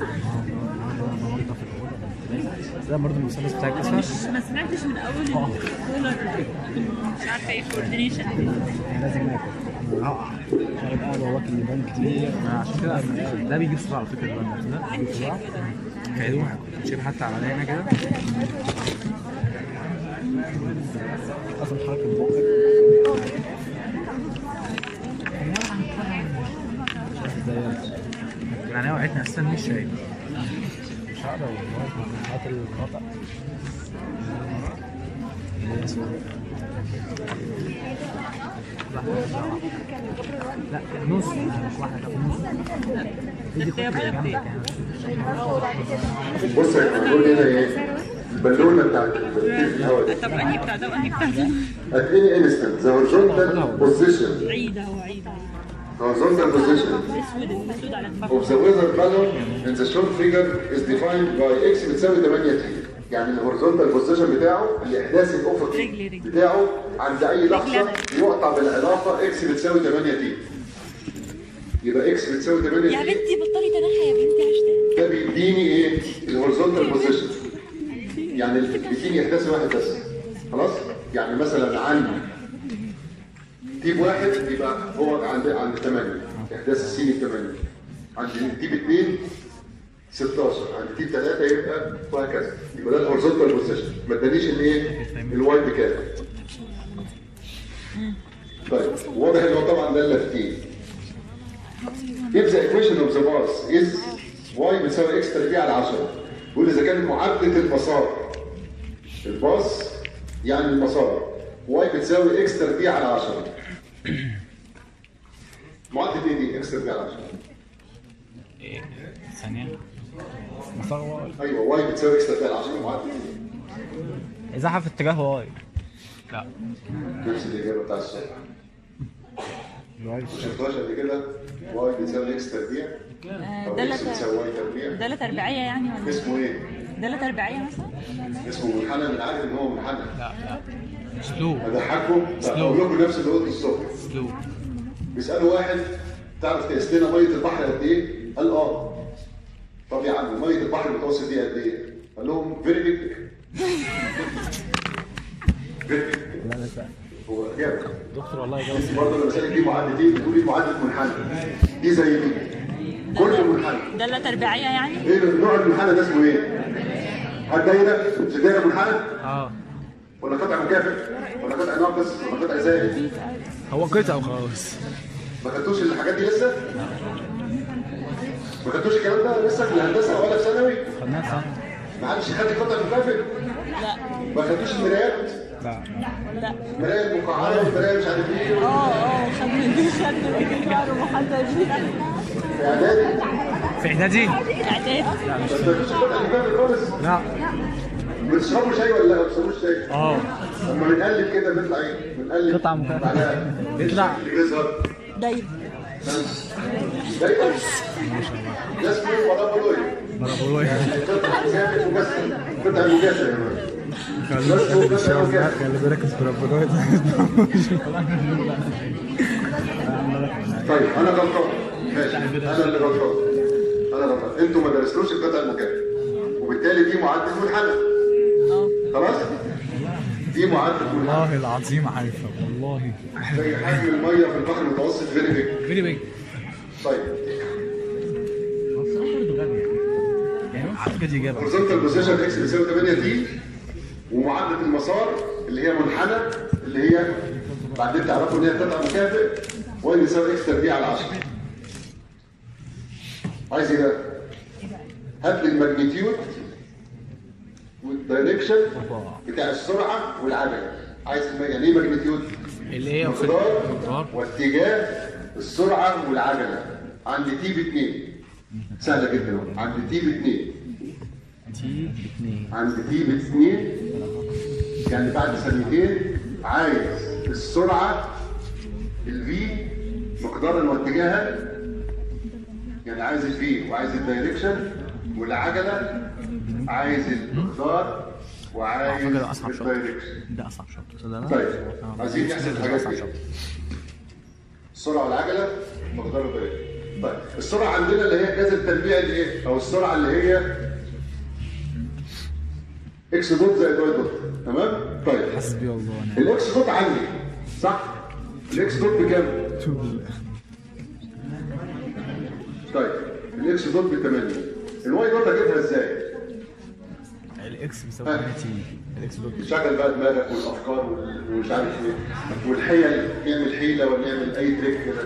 ده برضه المثلث بتاعك اسمه مش ما سمعتش من اول الكولر مش عارفه ايه كوردينيشن. لازم اكل اه شارب قهوه واكل لبان كتير عشان كده ده بيجيب صداع على فكره اللبان ده بيجيب صداع هيروح شايف حتى على هنا كده اصلا حركه بقك يعني وقعتني اصلا مش شايف مش هقدر والله هات الخطأ لا نص مش واحدة نص دي جامدة بص هنقول هنا ايه؟ البالونة بتاعت الهواء. طب انهي بتاع ده وانهي بتاع ده؟ هتلاقي انستنت ذا هورزونتال بوزيشن. عيد اهو عيد اهو. horizontal position الاسود الاسود على of الفخذ. the weather balloon in the short figure is defined by x بتساوي ثمانية تي. يعني الهوريزونتال بوزيشن بتاعه الاحداث الافقي رجلي رجلي. بتاعه عند اي لحظه يقطع بالعلاقه x بتساوي ثمانية تي. يبقى x بتساوي ثمانية يا تي. بنتي بطلي تنحى يا بنتي عشان ده بيديني ايه؟ الهوريزونتال بوزيشن. يعني بيديني احداث واحد بس. خلاص؟ يعني مثلا عندي تيب واحد يبقى هو عند عند ثمانية. ده السين ب ثمانية. عند دي ب اثنين ستاشر، عند دي ب ثلاثة يبقى وهكذا. يبقى ده الهورزونتال بوزيشن. ما ادانيش الايه؟ الواي بكام. طيب واضح ان هو طبعا ده اللفتين. If the equation of the bus is y بتساوي x تربيع على عشرة، بيقول اذا كان معادله المسار الباص يعني المسار y بتساوي x تربيع على عشرة. معادله ايه دي؟ x تربيع على عشرة. ايه ثانية مسار واي. ايوه y بتساوي x تربيع على عشرة معادله ايه؟ ازاحة في اتجاه واي. لا نفس الاجابه بتاع السؤال. الواي ما شفتهاش قبل كده؟ y بتساوي x تربيع او دالة x بتساوي y تربيع. دالة تربيعية يعني ولا اسمه ايه؟ دالة تربيعية مثلا؟ اسمه منحنى. انا عارف ان هو منحنى. لا لا سلو اضحككم اقول لكم نفس اللي قلته الصبح. سلو. بيسالوا واحد تعرف تقيس لنا ميه البحر قد ايه؟ قال اه. طب يا عم ميه البحر المتوسط دي قد ايه؟ قال لهم فيري بيج. فيري بيج. لا لا لا هو اجابه. دكتور والله انت جاوب. برضه لما سالك دي معادلتين بتقولي معادله منحنى. دي زي دي. كل منحنى. دالة تربيعية يعني؟ ايه نوع المنحنى ده اسمه ايه؟ هل دايره؟ مش دايره منحنى؟ اه ولا قطع مكافئ؟ ولا قطع ناقص؟ ولا قطع زائد؟ هو قطع وخلاص. ما خدتوش الحاجات دي لسه؟ ما خدتوش الكلام ده لسه في الهندسه ولا في ثانوي؟ خدناها صح؟ ما حدش خد قطع مكافئ؟ لا ما خدتوش المرايات؟ لا لا المرايه المقعره والمرايه مش عارف ايه. اه اه خدنا دي خدنا دي شعر محدد دي في اعدادي؟ في اعدادي؟ اعدادي. ما خدتوش قطع مكافئ خالص؟ لا. بتشربوا شاي ولا لا؟ ما بتشربوش شاي؟ اه لما بنقلب كده بنطلع ايه؟ بنقلب قطع مكافئ. بعدها بيطلع بيظهر دايب. دايما ده اسمه بارابولويد. بارابولويد. قطع مكافئ مكسر. قطع مكافئ يا مان. خلي بالك البارابولويد. طيب انا غلطان. ماشي انا اللي غلطان. انا غلطان. انتوا ما درستوش القطع المكافئ وبالتالي دي معادله منحنى. خلاص؟ دي معادله منحنى. والله العظيم عارفها والله. زي حجم الميه في البحر المتوسط فيري بيج. فيري بيج. طيب يعني على فكره دي اجابه. هورزونتال بوزيشن اكس بيساوي ثمانية تي ومعادله المسار اللي هي منحنى اللي هي بعدين تعرفوا ان هي قطع مكافئ واي بيساوي اكس تربيع على عشرة. عايز ايه ده؟ هات لي الماجنتيود والدايركشن بتاع السرعه والعجله. عايز يعني ايه ماجنتيود؟ اللي هي مقدار واتجاه السرعه والعجله عند تي ب اثنين. سهله جدا اهو. عند تي ب اثنين. تي اثنين. عند تي ب اثنين يعني بعد ثانيتين عايز السرعه الفي مقدارا واتجاها، يعني عايز الفي وعايز الدايركشن، والعجله عايز المقدار وعايز الدايركشن. ده اصعب شوط. طيب عايزين نحسب الحاجات دي. السرعه والعجله مقدار الدايركشن. طيب السرعه عندنا اللي هي جذر التربيع الايه؟ او السرعه اللي هي اكس دوت زائد واي دوت. تمام؟ طيب حسبي الله ونعم. الاكس دوت عندي صح؟ الاكس دوت بكام؟ طيب الاكس دوت ب ثمانية. الواي دوت اجيبها ازاي؟ الاكس بيساوي ثمانية تي. الاكس دوت شغل بقى دماغك والافكار ومش عارف ايه والحيل. نعمل حيله ولا نعمل اي تريك كده.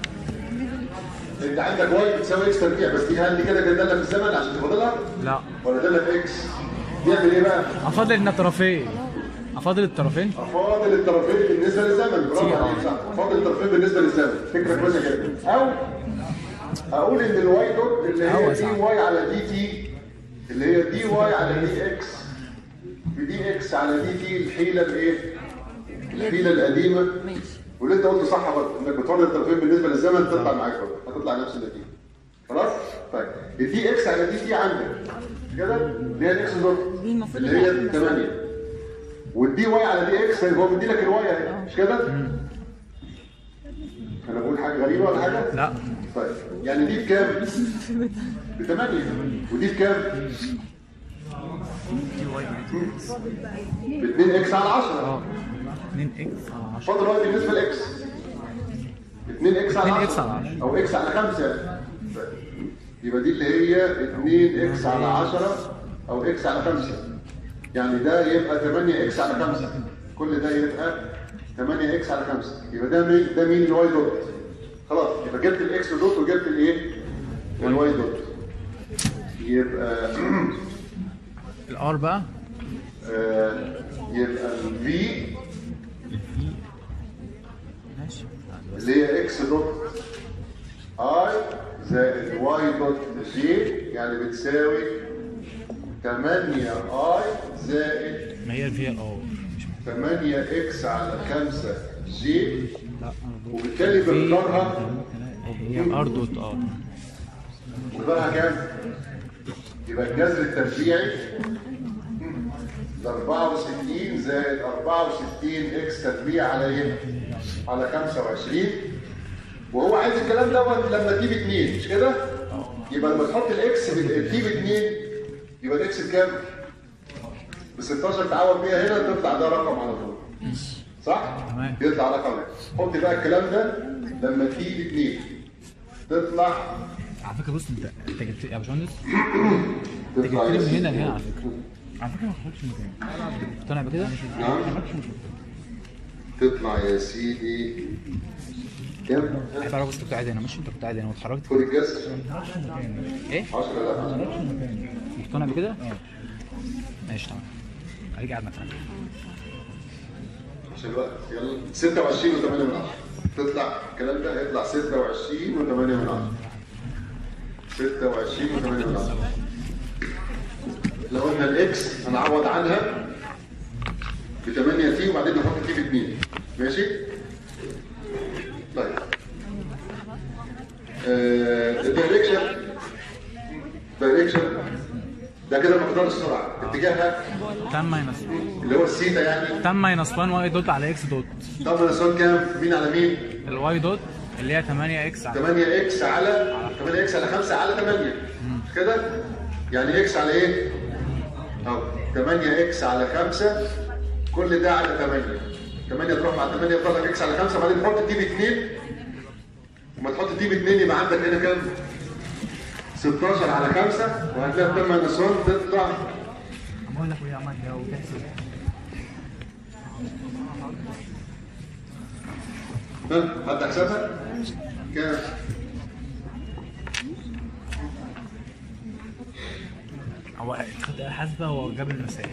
انت عندك واي بتساوي اكس تربيع، بس دي هل دي كده داله في الزمن عشان تفاضلها؟ لا. ولا داله في اكس؟ نعمل ايه بقى؟ افاضل ان الطرفين. افاضل الطرفين؟ افاضل الطرفين بالنسبه للزمن. برافو عليك صح. افاضل الطرفين بالنسبه للزمن. فكره كويسه جدا. او اقول ان الواي دوت اللي هي دي واي على دي تي اللي هي دي واي على دي اكس بدي اكس على دي تي الحيله الايه؟ الحيله القديمه. ماشي. واللي انت قلته صح برضه انك بتفاضل الطرفين بالنسبه للزمن تطلع معاك برضه هتطلع نفس النتيجه. خلاص؟ طيب الدي اكس على دي تي عندك كده اللي هي الاكس دوت دي المفروض اللي هي ثمانية والدي واي على دي اكس هو مدي لك الواي اهي مش كده؟ انا بقول حاجه غريبه ولا حاجه؟ لا. طيب يعني دي بكام؟ ب ثمانية ودي بكام؟ ب اثنين اكس على عشرة. اه اثنين اكس على عشرة. فاضل واي بالنسبه لاكس اتنين اكس على اتنين إكس على عشرة عشرة. او اكس على خمسة. يبقى دي اللي هي اتنين اكس على عشرة او اكس على خمسة. يعني ده يبقى تمانية اكس على خمسة. كل ده يبقى تمانية اكس على خمسة. يبقى ده مين؟ ده مين؟ الواي دوت. خلاص يبقى جبت الاكس دوت وجبت الايه؟ الواي دوت. يبقى الار بقى آه يبقى الفي ماشي اللي هي اكس دوت اي زائد واي دوت جي، يعني بتساوي تمانية اي زائد ما هي الفي الار تمانية اكس على خمسة جي، لا وبالتالي بنقدرها هي الار دوت ار. مقدارها كام؟ يبقى الجذر التربيعي ل أربعة وستين زائد أربعة وستين اكس تربيع على ايه؟ على خمسة وعشرين. وهو عايز الكلام دوت لما تجيب اتنين، مش كده؟ يبقى لما تحط الاكس تجيب اتنين يبقى الاكس بكام؟ ب ستاشر، تعوض بيها هنا تطلع ده رقم على طول. صح؟ تمام. يطلع رقم. حط بقى الكلام ده لما تجيب اتنين تطلع على فكره بص انت انت جبت يا باشمهندس انت جبت تطلع لي يا من سيدي. هنا لهنا على فكره. على فكره ما خرجتش من مكان. مقتنع بكده؟ نعم. تطلع يا سيدي كام؟ عيب عليك، بص انت كنت قاعد هنا ماشي، انت كنت قاعد هنا واتحركت خد الجذر ايه؟ عشرة لا مقتنع بكده؟ ماشي تمام. هيجي قاعد مكانك. عشان الوقت. يلا ستة وعشرين وثمانية من عشرة. تطلع الكلام ده هيطلع ستة وعشرين وثمانية من عشرة. ستة وعشرين وثمانية من عشرة. لو قلنا الاكس هنعوض عنها ب تمانية تي وبعدين نحط تي ب اتنين. ماشي؟ طيب. آه الدايركشن دايركشن ده كده مقدار السرعه، اتجاهها تان ماينس اللي هو السيتا يعني. تان ماينس واحد واي دوت على اكس دوت. طب الرسول كام؟ مين على مين؟ الواي دوت اللي هي تمانية اكس على تمانية اكس على تمانية اكس على خمسة على تمانية. مش كده؟ يعني اكس على ايه؟ اهو تمانية اكس على خمسة، كل ده على تمانية. تمانية تروح مع تمانية يفضل لك اكس على خمسة، وبعدين تحط تي ب اتنين. وما تحط تي ب اتنين يبقى عندك هنا كام؟ ستاشر على خمسة، وهتلاقي التم ماينس واحد تطلع بقول لك ايه يا عم لو تحسب ها؟ حد حسابها؟ كام؟ هو حاسبه هو جاب المسائل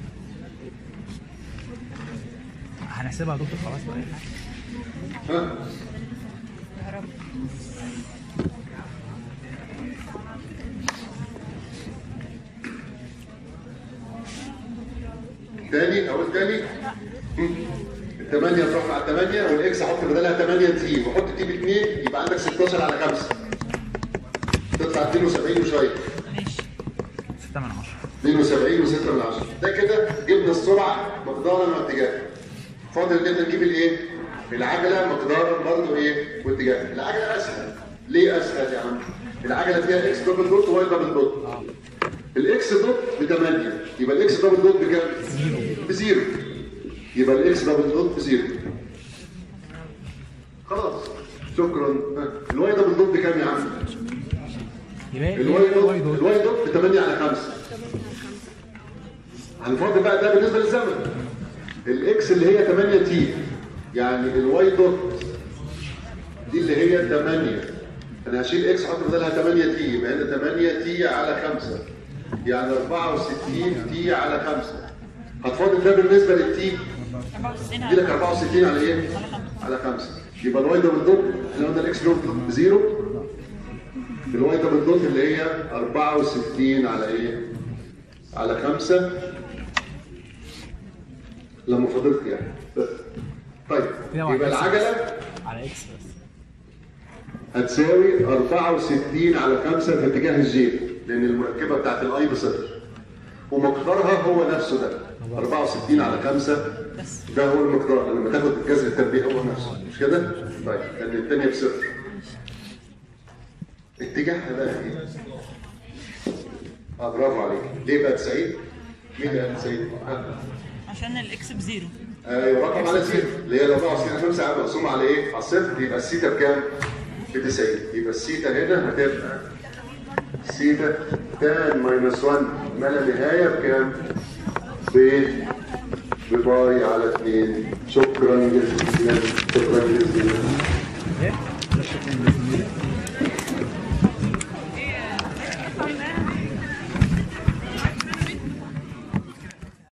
هنحسبها يا دكتور خلاص بقى. ها؟ تاني اقول تاني. الثمانية تروح مع الثمانية والاكس احط بدلها تمانية تي واحط تي ب اتنين يبقى عندك ستاشر على خمسة. تطلع اتنين وسبعين وشوية. ستة من عشرة. اتنين وسبعين وستة من عشرة. ده كده جبنا السرعة مقدارا واتجاها. فاضل ان احنا نجيب الايه؟ العجلة مقدارا برضه ايه؟ واتجاها. العجلة اسهل. ليه اسهل يا عم؟ العجلة فيها اكس دبل دوت وواي دبل دوت. الاكس دوت ب تمانية، يبقى الاكس دبل دوت بكام؟ بزيرو. يبقى الاكس دبل دوت بزيرو. خلاص شكرا. الواي دبل دوت بكام يا عم؟ يبقى الواي دوت الواي دوت الواي دوت ب تمانية على خمسة. هنفضل بقى ده بالنسبه للزمن. الاكس اللي هي تمانية تي، يعني الواي دوت دي اللي هي تمانية. انا هشيل اكس احط بدلها تمانية تي، يبقى هنا تمانية تي على خمسة، يعني أربعة وستين تي على خمسة. هتفاضل ده بالنسبه للتي دي لك أربعة وستين على ايه؟ على خمسة. يبقى الواي دبل دوت احنا قلنا الاكس دوت بزيرو. الواي دبل دوت اللي هي أربعة وستين على ايه؟ على خمسة لما فضلت يعني. بس طيب يبقى العجله على اكس بس هتساوي أربعة وستين على خمسة في اتجاه الجي، لان المركبه بتاعت الاي بصفر ومقدارها هو نفسه ده أربعة وستين على خمسة. ده هو المقدار لما تاخد الجذر التربيعي هو نفسه، مش كده؟ طيب لان الثانيه بصفر. اتجاهها بقى ايه؟ اه برافو عليك. ليه بقى تسعين؟ مين اللي قال تسعين؟ عشان الاكس بزيرو. ايوه رقم على صفر اللي هي الأربعة وستين خمسة مقسومة على ايه؟ على الصفر، يبقى السيتا بكام؟ ب تسعين. يبقى السيتا هنا هتبقى سيتا تان ماينس واحد ما لا نهاية بكام؟ ب بباي على اتنين. شكرا جزيلا. شكرا جزيلا.